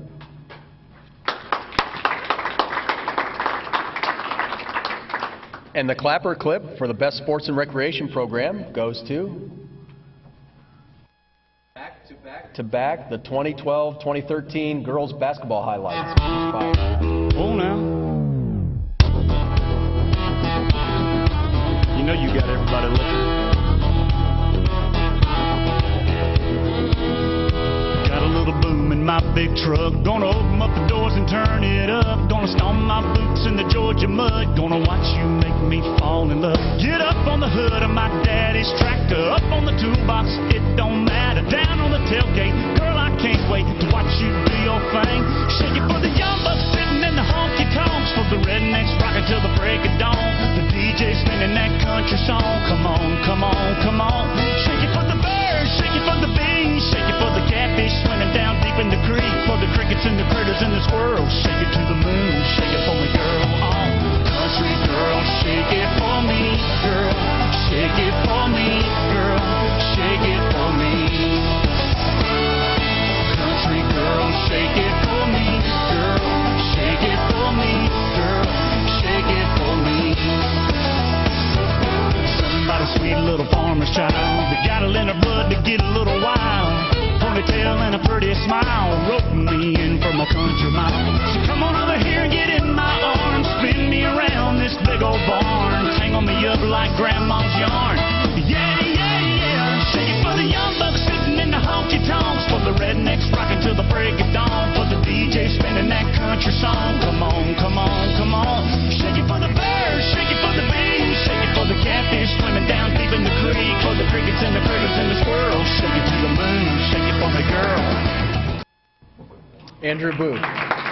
And the clapper clip for the Best Sports and Recreation program goes to back the 2012-2013 Girls Basketball Highlights. Oh, now. You know you got everybody looking. big truck. Gonna open up the doors and turn it up. Gonna stomp my boots in the Georgia mud. Gonna watch you make me fall in love. Get up on the hood of my daddy's tractor. Up on the toolbox, it don't matter. Down on the tailgate, girl, I can't wait to watch you do your thing. Shake it for the young bucks sitting in the honky-tonks. For the rednecks rocking till the break of dawn. The DJ spinning that country song. Come on, come on, come on. Shake it for the birds, shake it for the bees. Shake it for the catfish swimming down deep in the creek. For the crickets and the critters and the squirrels. Shake it to the moon, shake it for me, girl. Oh, country girl, shake it for me, girl. Shake it for me, girl. Shake it for me. Country girl, shake it for me, girl. Shake it for me, girl. Shake it for me. Somebody sweet little farmer's child that got it in her blood to get a little wild. Ponytail and a pretty smile, roping me in from a country mile. So come on over here and get in my arms, spin me around this big old barn, tangle me up like grandma's yarn. Yeah, yeah, yeah. Shake it for the young bucks sitting in the honky-tonks, for the rednecks rocking till the break of dawn, for the DJ spinning that country song. Come on, come on, come on. Shake it for the birds, shake it for the bees, shake it for the catfish swimming down deep in the creek, for the crickets and the critters and the squirrels. Shake it to the moon, shake it for me, girl. Andrew Booth.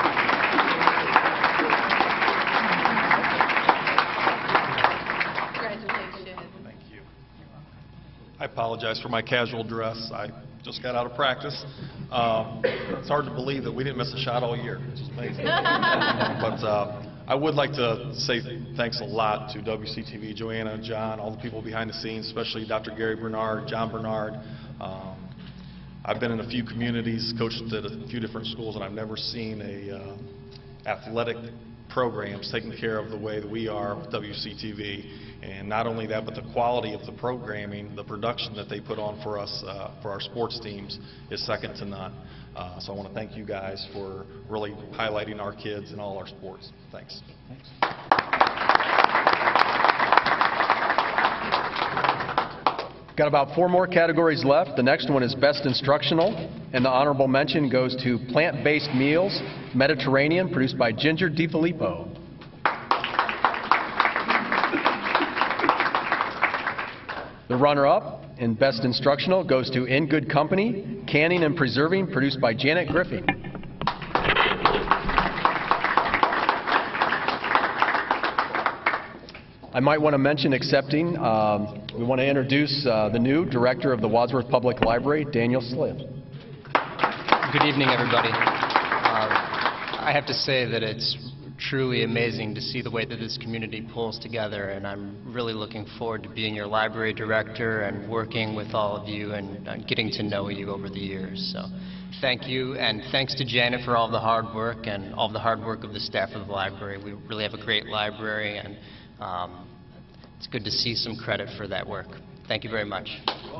I apologize for my casual dress. I just got out of practice. It's hard to believe that we didn't miss a shot all year. It's just amazing. But I would like to say thanks a lot to WCTV, Joanna, John, all the people behind the scenes, especially Dr. Gary Bernard, John Bernard. I've been in a few communities, coached at a few different schools, and I've never seen a athletic programs taken care of the way that we are with WCTV. And not only that, but the quality of the programming, the production that they put on for us, for our sports teams, is second to none. So I want to thank you guys for really highlighting our kids in all our sports. Thanks. Got about 4 more categories left. The next one is Best Instructional, and the honorable mention goes to Plant-Based Meals, Mediterranean, produced by Ginger DiFilippo. The runner-up in Best Instructional goes to In Good Company, Canning and Preserving, produced by Janet Griffey. I might want to mention accepting, we want to introduce the new director of the Wadsworth Public Library, Daniel Slip. Good evening, everybody. I have to say that it's truly amazing to see the way that this community pulls together, and I'm really looking forward to being your library director and working with all of you and getting to know you over the years. So thank you, and thanks to Janet for all the hard work and all the hard work of the staff of the library. We really have a great library, and it's good to see some credit for that work. Thank you very much.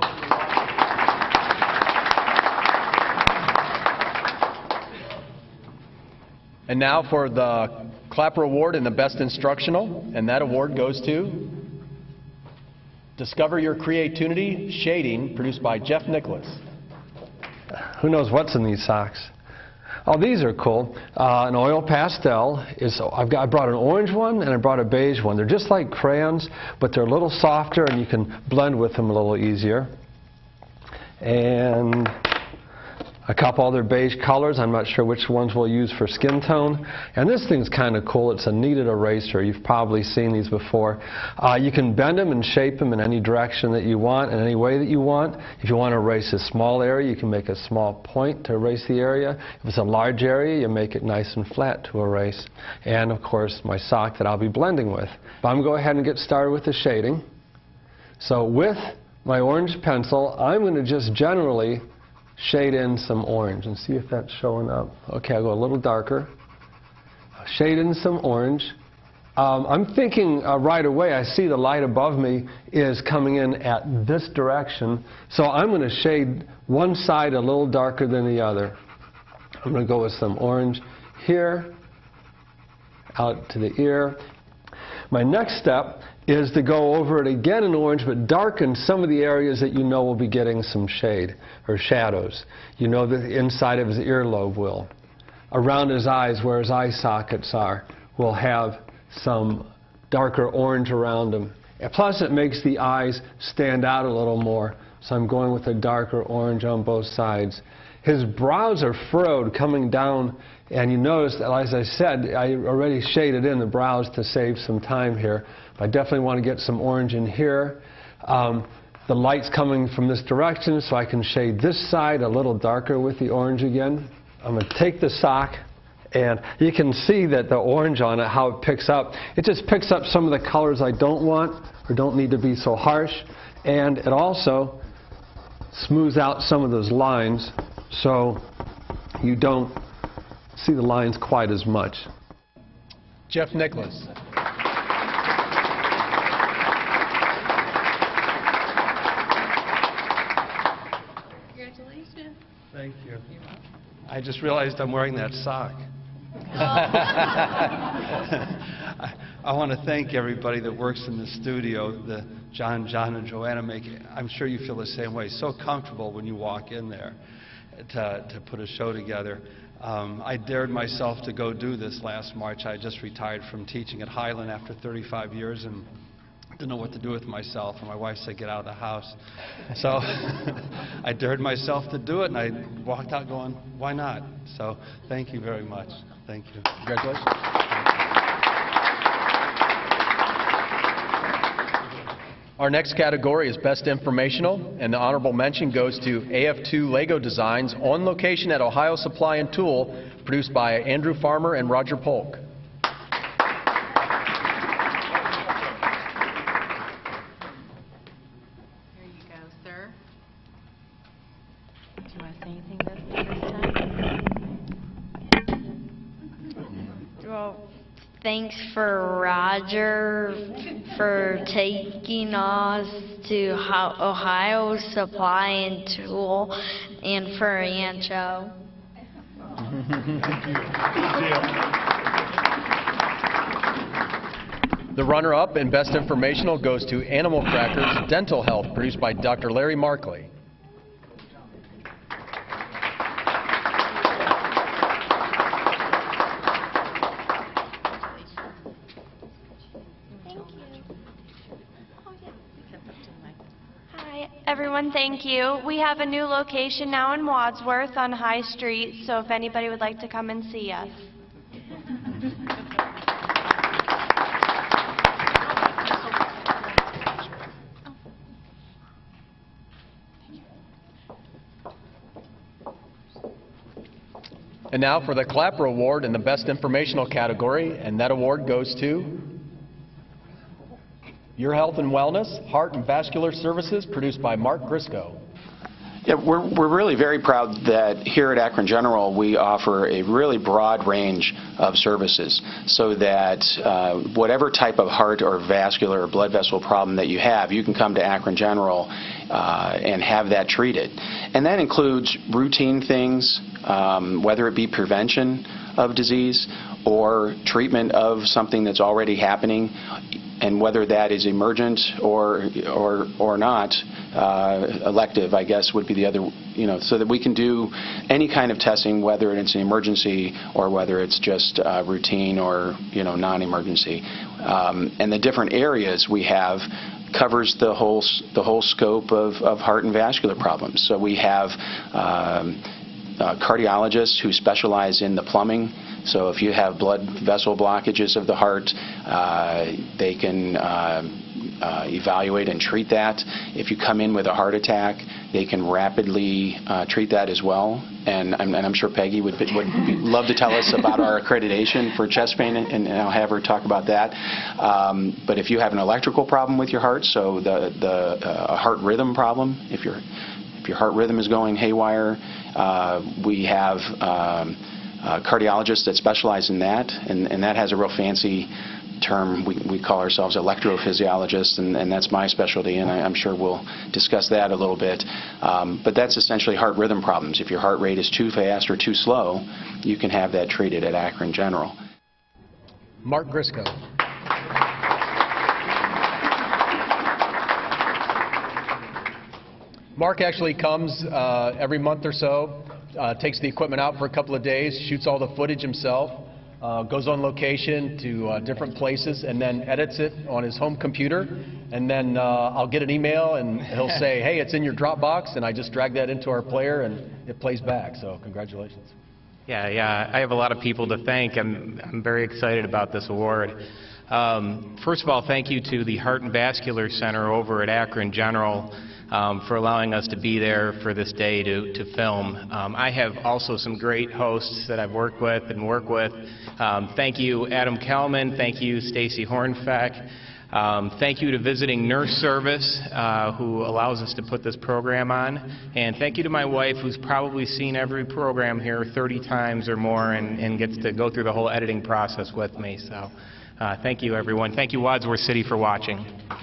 And now for the Clapper Award in the Best Instructional, and that award goes to Discover Your Creativity Shading, produced by Jeff Nicholas. Who knows what's in these socks? Oh, these are cool. An oil pastel is. I brought an orange one and I brought a beige one. They're just like crayons, but they're a little softer and you can blend with them a little easier. And a couple other beige colors. I'm not sure which ones we'll use for skin tone. And this thing's kind of cool. It's a kneaded eraser. You've probably seen these before. You can bend them and shape them in any direction that you want, in any way that you want. If you want to erase a small area, you can make a small point to erase the area. If it's a large area, you make it nice and flat to erase. And of course, my sock that I'll be blending with. But I'm going to go ahead and get started with the shading. So with my orange pencil, I'm going to just generally shade in some orange and see if that's showing up. Okay, I'll go a little darker. Shade in some orange. I'm thinking right away, I see the light above me is coming in at this direction, so I'm going to shade one side a little darker than the other. I'm going to go with some orange here, out to the ear. My next step is to go over it again in orange, but darken some of the areas that you know will be getting some shade or shadows. You know the inside of his earlobe will. Around his eyes, where his eye sockets are, will have some darker orange around them. Plus, it makes the eyes stand out a little more, so I'm going with a darker orange on both sides. His brows are furrowed coming down, and you notice that, as I said, I already shaded in the brows to save some time here. But I definitely want to get some orange in here. The light's coming from this direction, so I can shade this side a little darker with the orange again. I'm going to take the sock, and you can see that the orange on it, how it picks up. It just picks up some of the colors I don't want or don't need to be so harsh. And it also smooths out some of those lines so you don't see the lines quite as much. Jeff Nicholas. Congratulations. Thank you. I just realized I'm wearing that sock. I want to thank everybody that works in the studio, John, and Joanna make it. I'm sure you feel the same way. So comfortable when you walk in there to put a show together. I dared myself to go do this last March. I just retired from teaching at Highland after 35 years and didn't know what to do with myself. And my wife said, get out of the house. So I dared myself to do it, and I walked out going, why not? So thank you very much. Thank you. Congratulations. Our next category is Best Informational, and the honorable mention goes to AF2 Lego Designs on location at Ohio Supply and Tool, produced by Andrew Farmer and Roger Polk. Here you go, sir. Do you want to say anything this time? Well, thanks for Roger for taking us to Ohio Supply and Tool, and for Rancho. The runner-up in Best Informational goes to Animal Crackers Dental Health, produced by Dr. Larry Markley. Everyone, thank you. We have a new location now in Wadsworth on High Street, so if anybody would like to come and see us. And now for the Clapper Award in the Best Informational category, and that award goes to Your Health and Wellness, Heart and Vascular Services, produced by Mark Grisco. Yeah, we're really very proud that here at Akron General we offer a really broad range of services so that whatever type of heart or vascular or blood vessel problem that you have, you can come to Akron General and have that treated. And that includes routine things, whether it be prevention of disease or treatment of something that's already happening, and whether that is emergent or not, elective, I guess, would be the other, so that we can do any kind of testing, whether it's an emergency or whether it's just routine or, non-emergency. And the different areas we have covers the whole scope of heart and vascular problems. So we have cardiologists who specialize in the plumbing. So if you have blood vessel blockages of the heart, they can evaluate and treat that. If you come in with a heart attack, they can rapidly treat that as well. And I'm sure Peggy would love to tell us about our accreditation for chest pain, and I'll have her talk about that. But if you have an electrical problem with your heart, so a heart rhythm problem, if your heart rhythm is going haywire, we have cardiologists that specialize in that, and that has a real fancy term. We call ourselves electrophysiologists, and that's my specialty, and I'm sure we'll discuss that a little bit. But that's essentially heart rhythm problems. If your heart rate is too fast or too slow, you can have that treated at Akron General. Mark Grisco. Mark actually comes every month or so, takes the equipment out for a couple of days, shoots all the footage himself, goes on location to different places, and then edits it on his home computer. And then I'll get an email, and he'll say, hey, it's in your Dropbox, and I just drag that into our player, and it plays back. So congratulations. Yeah, I have a lot of people to thank. I'm very excited about this award. First of all, thank you to the Heart and Vascular Center over at Akron General for allowing us to be there for this day to film. I have also some great hosts that I've worked with and work with. Thank you, Adam Kelman. Thank you, Stacy Hornfeck. Thank you to Visiting Nurse Service, who allows us to put this program on. And thank you to my wife, who's probably seen every program here 30 times or more and gets to go through the whole editing process with me. So thank you, everyone. Thank you, Wadsworth City, for watching.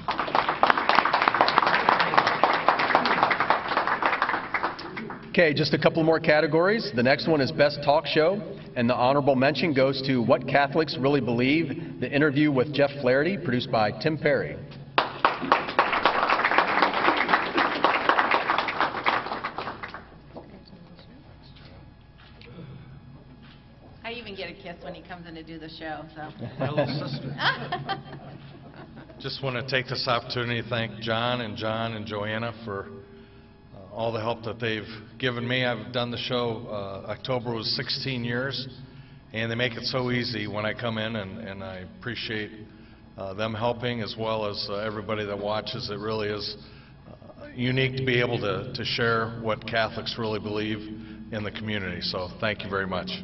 Okay, just a couple more categories. The next one is Best Talk Show, and the honorable mention goes to What Catholics Really Believe, the interview with Jeff Flaherty, produced by Tim Perry. I even get a kiss when he comes in to do the show. So. My little sister. Just want to take this opportunity to thank John and Joanna for all the help that they've given me. I've done the show, October was 16 years, and they make it so easy when I come in, and I appreciate them helping, as well as everybody that watches. It really is unique to be able to share what Catholics really believe in the community, so thank you very much.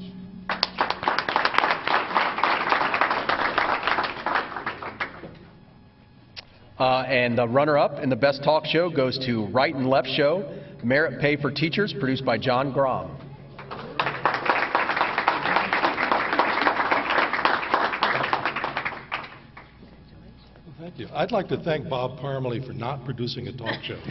And the runner-up in the Best Talk Show goes to Right and Left Show, Merit Pay for Teachers, produced by John Grom. Thank you. I'd like to thank Bob Parmalee for not producing a talk show.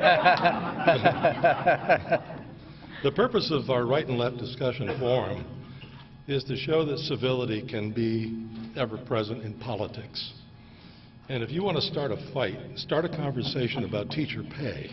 The purpose of our Right and Left discussion forum is to show that civility can be ever present in politics. And if you want to start a fight, start a conversation about teacher pay.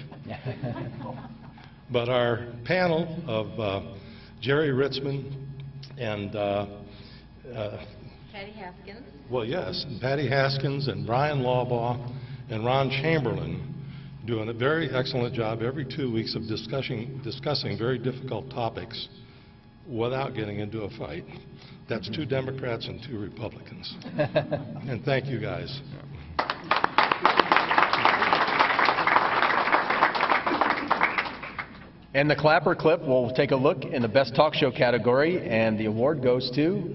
But our panel of Jerry Ritzman and Patty Haskins. Well, yes, and Patty Haskins and Brian Lawbaugh and Ron Chamberlain doing a very excellent job every 2 weeks of discussing very difficult topics without getting into a fight. That's 2 Democrats and 2 Republicans. And thank you guys. And the Clapper clip, we'll take a look in the Best Talk Show category, and the award goes to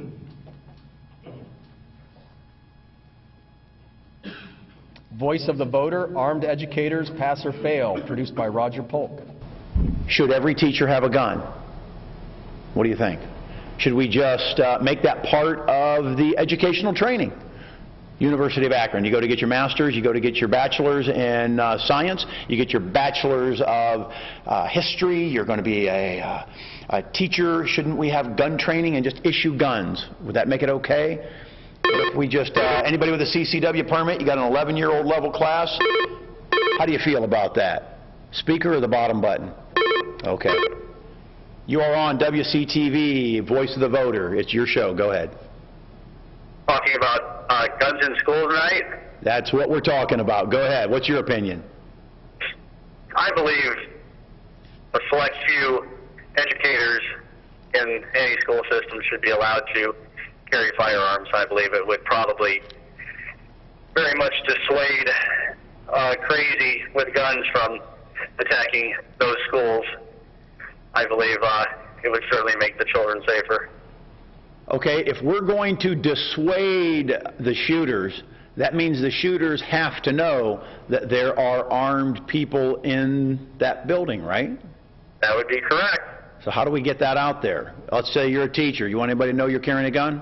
Voice of the Voter, Armed Educators, Pass or Fail, produced by Roger Polk. Should every teacher have a gun? What do you think? Should we just make that part of the educational training? University of Akron, you go to get your master's, you go to get your bachelor's in science, you get your bachelor's of history, you're going to be a teacher. Shouldn't we have gun training and just issue guns? Would that make it okay? If we just, anybody with a CCW permit, you got an 11-year-old level class, how do you feel about that? Speaker or the bottom button? Okay. You are on WCTV, Voice of the Voter. It's your show. Go ahead. Talking about guns in schools tonight? That's what we're talking about. Go ahead. What's your opinion? I believe a select few educators in any school system should be allowed to carry firearms. I believe it would probably very much dissuade crazy with guns from attacking those schools. I believe it would certainly make the children safer. Okay, if we're going to dissuade the shooters, that means the shooters have to know that there are armed people in that building, right? That would be correct. So how do we get that out there? Let's say you're a teacher. You want anybody to know you're carrying a gun?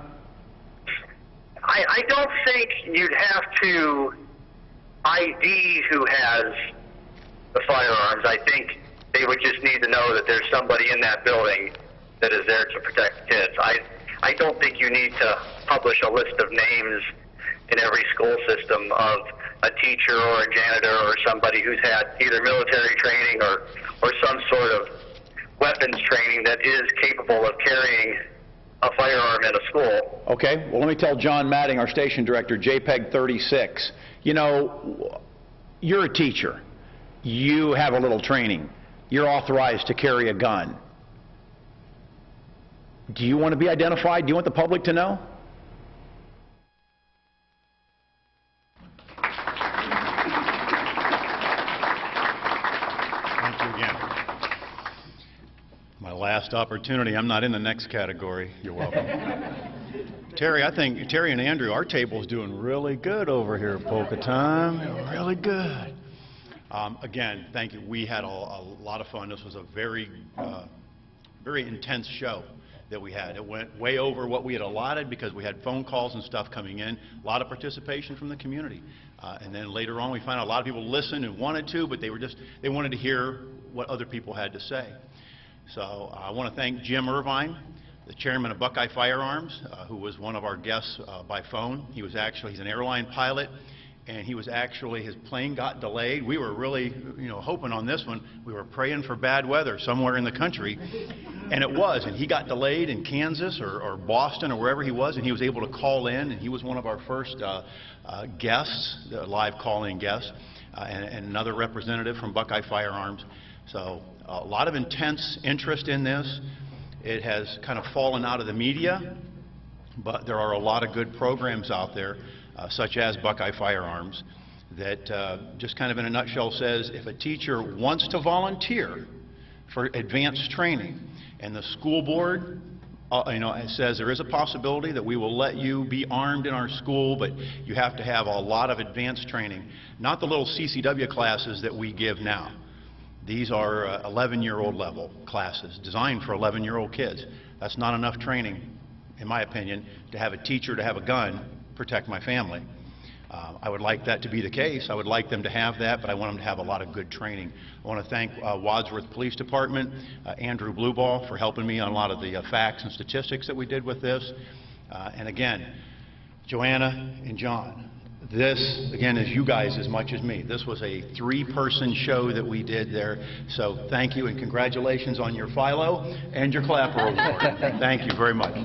I don't think you'd have to ID who has the firearms. I think they would just need to know that there's somebody in that building that is there to protect kids. I don't think you need to publish a list of names in every school system of a teacher or a janitor or somebody who's had either military training or some sort of weapons training that is capable of carrying a firearm in a school. Okay, well, let me tell John Matting, our station director, JPEG 36. You know, you're a teacher. You have a little training. You're authorized to carry a gun. Do you want to be identified? Do you want the public to know? Thank you again. My last opportunity. I'm not in the next category. You're welcome. Terry, I think Terry and Andrew, our table's doing really good over here at Polka Time. Really good. Again, thank you. We had a lot of fun. This was a very intense show that we had. It went way over what we had allotted because we had phone calls and stuff coming in. A lot of participation from the community. And then later on, we found out a lot of people listened and wanted to, but they wanted to hear what other people had to say. So I want to thank Jim Irvine, the chairman of Buckeye Firearms, who was one of our guests by phone. He's an airline pilot, and his plane got delayed. We were really, hoping on this one. We were praying for bad weather somewhere in the country, and it was. And he got delayed in Kansas or Boston or wherever he was, and he was able to call in, and he was one of our first guests, live call-in guests, and another representative from Buckeye Firearms. So a lot of intense interest in this. It has kind of fallen out of the media, but there are a lot of good programs out there, such as Buckeye Firearms, that just kind of in a nutshell says if a teacher wants to volunteer for advanced training and the school board says there is a possibility that we will let you be armed in our school, but you have to have a lot of advanced training, not the little CCW classes that we give now. These are 11-year-old level classes designed for 11-year-old kids. That's not enough training, in my opinion, to have a teacher to have a gun protect my family. I would like that to be the case. I would like them to have that, but I want them to have a lot of good training. I want to thank Wadsworth Police Department, Andrew Blueball, for helping me on a lot of the facts and statistics that we did with this. And again, Joanna and John, this, again, is you guys as much as me. This was a 3-person show that we did there. So thank you and congratulations on your Philo and your Clapper Award. Thank you very much.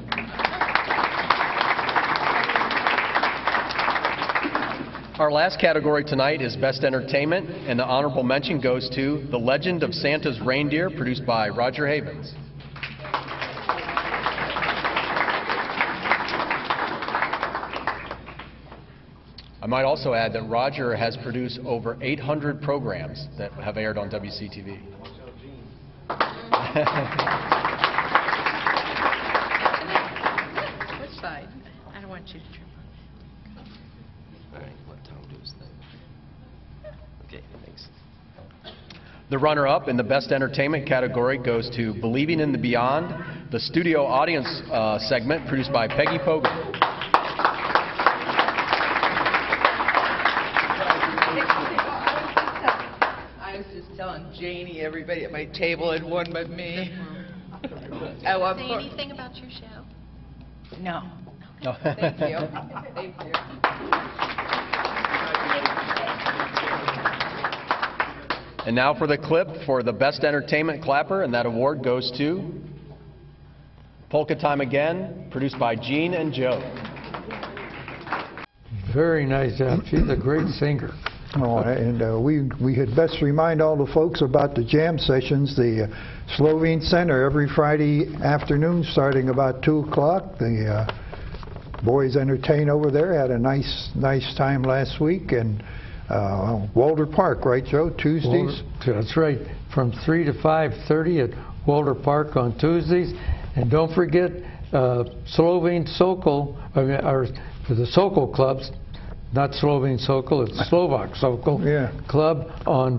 Our last category tonight is Best Entertainment, and the honorable mention goes to The Legend of Santa's Reindeer, produced by Roger Havens. I might also add that Roger has produced over 800 programs that have aired on WCTV. Which side? I don't want you to trip on. All right, let Tom do his thing. Okay, thanks. The runner-up in the Best Entertainment category goes to Believing in the Beyond, the studio audience segment produced by Peggy Pogan. Telling Janie everybody at my table had won but me. Say anything about your show? No. No. Thank you. Thank you. And now for the clip for the Best Entertainment Clapper, and that award goes to Polka Time Again, produced by Gene and Joe. Very nice job. She's a great singer. Oh, and we had best remind all the folks about the jam sessions, the Slovene Center every Friday afternoon starting about 2 o'clock. The boys entertain over there, had a nice time last week, and Walter Park, right, Joe? Tuesdays? That's right, from 3 to 5:30 at Walter Park on Tuesdays. And don't forget Slovene Sokol, or for the Sokol clubs, not Slovene Sokol, it's Slovak Sokol Club on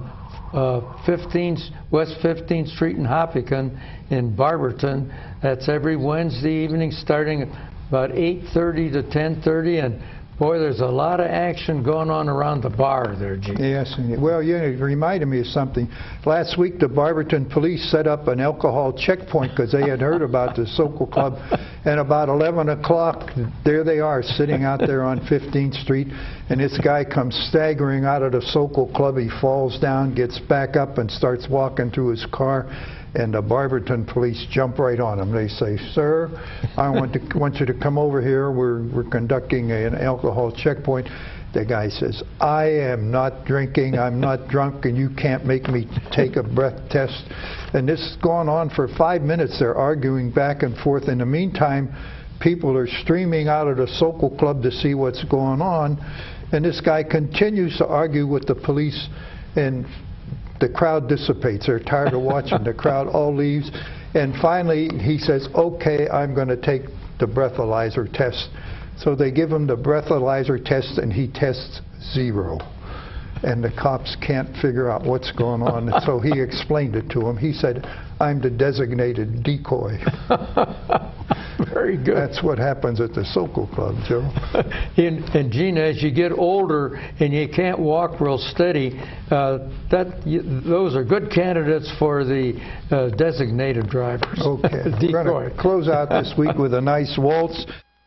West 15th Street in Hopkinton in Barberton. That's every Wednesday evening starting about 8:30 to 10:30, and Boy, there's a lot of action going on around the bar there, Gene. Yes, well, you know, it reminded me of something. Last week, the Barberton police set up an alcohol checkpoint because they had heard about the Sokol Club. And about 11 o'clock, there they are, sitting out there on 15th Street. And this guy comes staggering out of the Sokol Club. He falls down, gets back up, and starts walking through his car. And the Barberton police jump right on him. They say, "Sir, I want you to come over here. We're conducting an alcohol checkpoint." The guy says, "I am not drinking. I'm not drunk, and you can't make me take a breath test." And this has gone on for 5 minutes. They're arguing back and forth. In the meantime, people are streaming out of the Sokol Club to see what's going on. And this guy continues to argue with the police, and the crowd dissipates. They're tired of watching. The crowd all leaves. And finally, he says, "Okay, I'm going to take the breathalyzer test." So they give him the breathalyzer test, and he tests 0. And the cops can't figure out what's going on. And so he explained it to him. He said, "I'm the designated decoy." Very good. That's what happens at the Sokol Club, Joe. And Gene, as you get older and you can't walk real steady, those are good candidates for the designated drivers. Okay. We're going to close out this week with a nice waltz.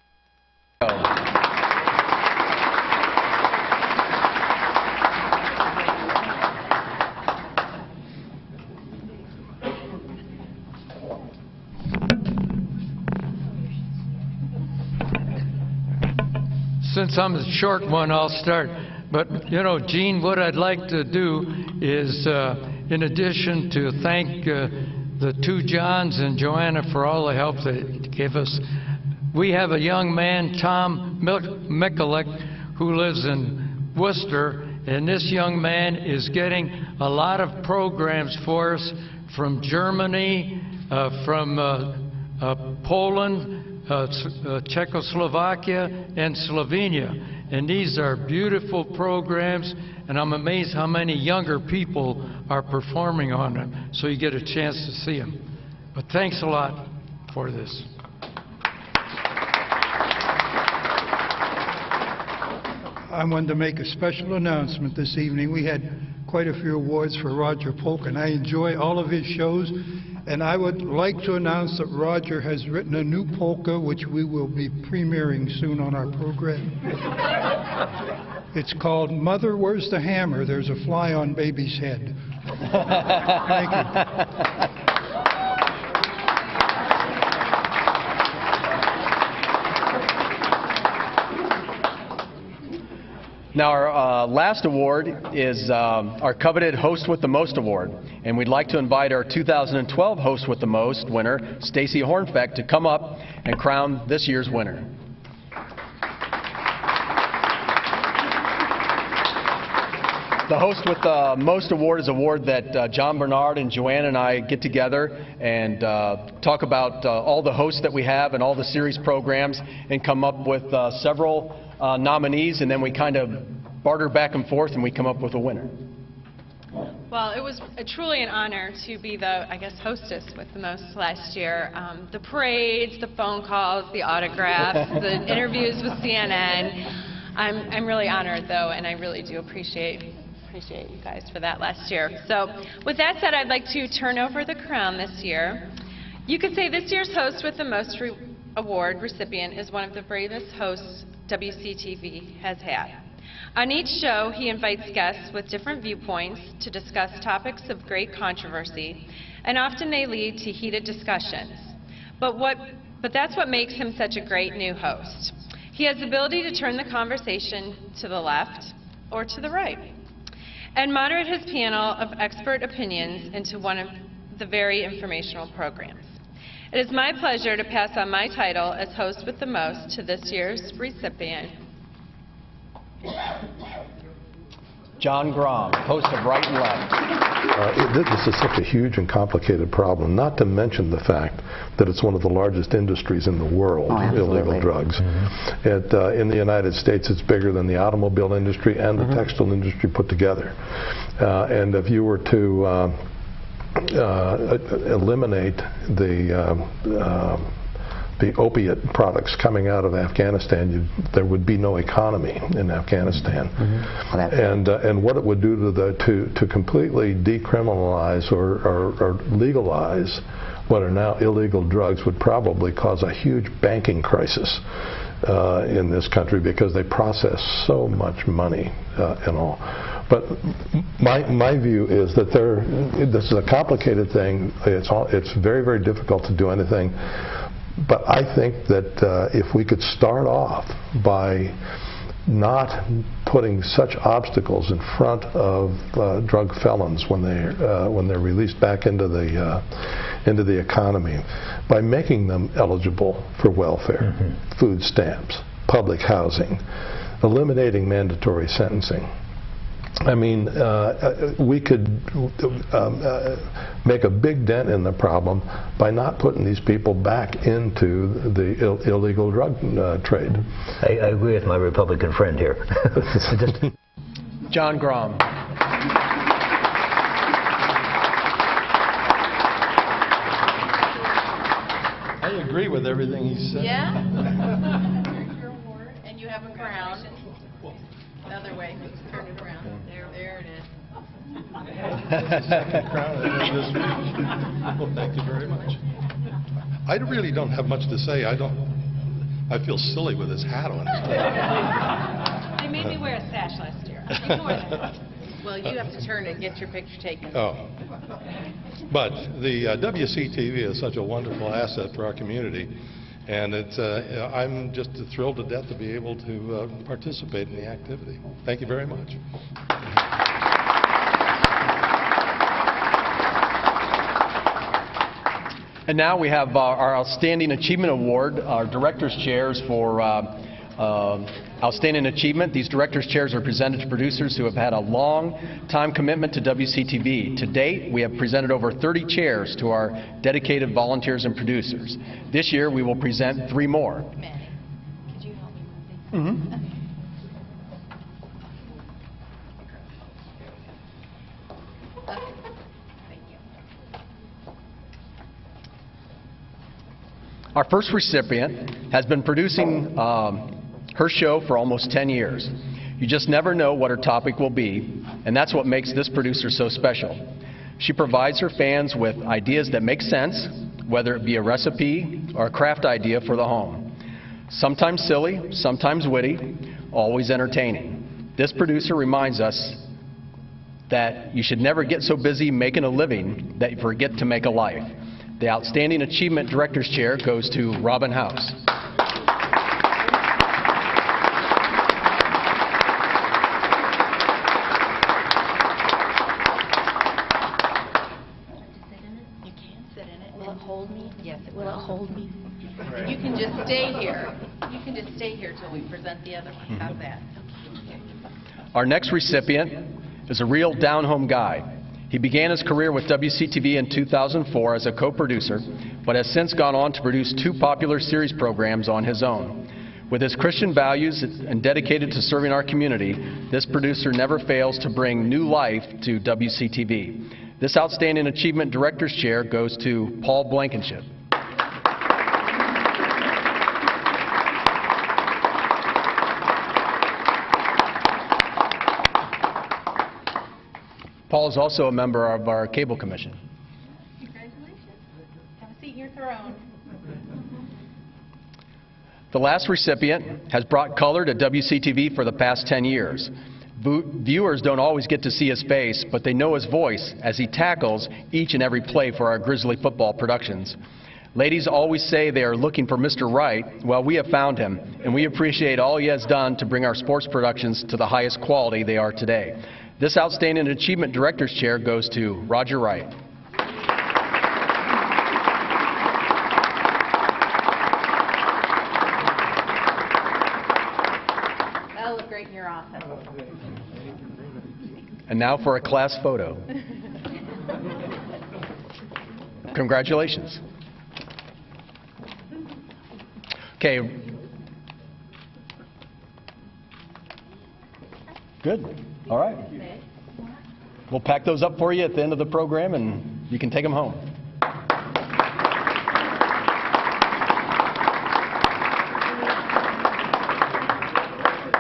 Since I'm the short one, I'll start. But, you know, Gene, what I'd like to do is, in addition to thank the two Johns and Joanna for all the help they gave us, we have a young man, Tom Mikulek, who lives in Worcester, and this young man is getting a lot of programs for us from Germany, from Poland, Czechoslovakia, and Slovenia. And these are beautiful programs, and I'm amazed how many younger people are performing on them, so you get a chance to see them. But thanks a lot for this. I wanted to make a special announcement this evening. We had quite a few awards for Roger Polk, and I enjoy all of his shows. And I would like to announce that Roger has written a new polka, which we will be premiering soon on our program. It's called "Mother, Where's the Hammer? There's a Fly on Baby's Head." Thank you. Now, our last award is our coveted Host with the Most award, and we'd like to invite our 2012 Host with the Most winner, Stacy Hornfeck, to come up and crown this year's winner. The Host with the Most award is an award that John Bernard and Joanne and I get together and talk about all the hosts that we have and all the series programs and come up with several nominees, and then we kind of barter back and forth and we come up with a winner. Well, it was truly an honor to be the, I guess, hostess with the most last year. The parades, the phone calls, the autographs, the interviews with CNN. I'm really honored, though, and I really do appreciate you guys for that last year. So with that said, I'd like to turn over the crown this year. You could say this year's Host with the Most award recipient is one of the bravest hosts WCTV has had. On each show, he invites guests with different viewpoints to discuss topics of great controversy, and often they lead to heated discussions. But that's what makes him such a great new host. He has the ability to turn the conversation to the left or to the right, and moderate his panel of expert opinions into one of the very informational programs. It is my pleasure to pass on my title as Host with the Most to this year's recipient. John Grom, host of Right and Left. This is such a huge and complicated problem, not to mention the fact that it's one of the largest industries in the world, illegal drugs. In the United States, it's bigger than the automobile industry and the textile industry put together. And if you were to eliminate the the opiate products coming out of Afghanistan, there would be no economy in Afghanistan. And what it would do to completely decriminalize or legalize what are now illegal drugs would probably cause a huge banking crisis in this country, because they process so much money and all. But my view is that this is a complicated thing. It's very, very difficult to do anything. But I think that if we could start off by not putting such obstacles in front of drug felons when they're released back into the economy, by making them eligible for welfare, food stamps, public housing, eliminating mandatory sentencing. I mean, we could make a big dent in the problem by not putting these people back into the illegal drug trade. I agree with my Republican friend here. John Grom. I agree with everything he said. Yeah? Here's your award, and you have a crown. Another way, turn it around. There it is. Second crown of this week. Well, thank you very much. I really don't have much to say. I feel silly with this hat on. They made me wear a sash last year. Ignore that. Well, you have to turn and get your picture taken. Oh. But the WCTV is such a wonderful asset for our community. And I'm just thrilled to death to be able to participate in the activity. Thank you very much. And now we have our Outstanding Achievement Award, our Director's Chairs for Outstanding Achievement. These Director's Chairs are presented to producers who have had a long time commitment to WCTV. To date, we have presented over 30 chairs to our dedicated volunteers and producers. This year, we will present 3 more. Manny, could you help me move these? Our first recipient has been producing her show for almost 10 years. You just never know what her topic will be, and that's what makes this producer so special. She provides her fans with ideas that make sense, whether it be a recipe or a craft idea for the home. Sometimes silly, sometimes witty, always entertaining. This producer reminds us that you should never get so busy making a living that you forget to make a life. The Outstanding Achievement Director's Chair goes to Robin House. You can sit in it. Will it hold me? Yes, it will. Will it hold me? You can just stay here. You can just stay here till we present the other one. How's that? Our next recipient is a real down-home guy. He began his career with WCTV in 2004 as a co-producer, but has since gone on to produce 2 popular series programs on his own. With his Christian values and dedicated to serving our community, this producer never fails to bring new life to WCTV. This Outstanding Achievement Director's Chair goes to Paul Blankenship. Paul is also a member of our Cable Commission. Congratulations. Have a seat in your throne. The last recipient has brought color to WCTV for the past 10 years. Viewers don't always get to see his face, but they know his voice as he tackles each and every play for our Grizzly football productions. Ladies always say they are looking for Mr. Right. Well, we have found him, and we appreciate all he has done to bring our sports productions to the highest quality they are today. This Outstanding Achievement Director's Chair goes to Roger Wright. That'll look great in your office. And now for a class photo. Congratulations. Okay. Good. All right. We'll pack those up for you at the end of the program, and you can take them home.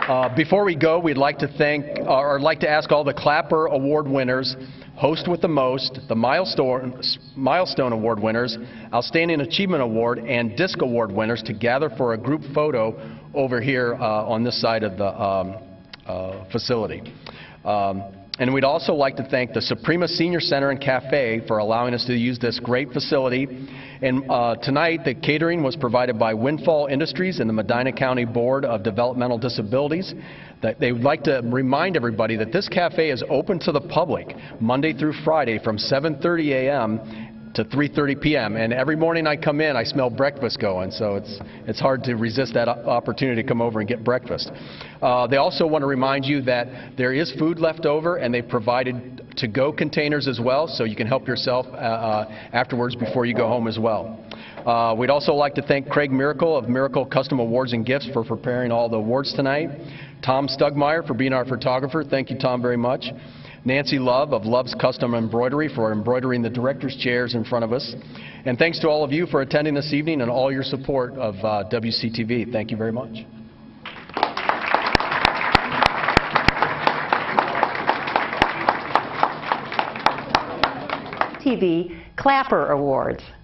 Before we go, we'd like to like to ask all the Clapper Award winners, Host with the Most, the Milestone Award winners, Outstanding Achievement Award, and DISC Award winners to gather for a group photo over here on this side of the facility. And we'd also like to thank the Suprema Senior Center and Cafe for allowing us to use this great facility. And tonight, the catering was provided by Windfall Industries and the Medina County Board of Developmental Disabilities. They would like to remind everybody that this cafe is open to the public Monday through Friday from 7:30 a.m. to 3:30 p.m. And every morning I come in, I smell breakfast going, so it's hard to resist that opportunity to come over and get breakfast. They also want to remind you that there is food left over, and they provided to-go containers as well, so you can help yourself afterwards before you go home as well. We'd also like to thank Craig Miracle of Miracle Custom Awards and Gifts for preparing all the awards tonight. Tom Stugmeyer for being our photographer. Thank you, Tom, very much. Nancy Love of Love's Custom Embroidery for embroidering the director's chairs in front of us. And thanks to all of you for attending this evening and all your support of WCTV. Thank you very much. TV Clapper Awards.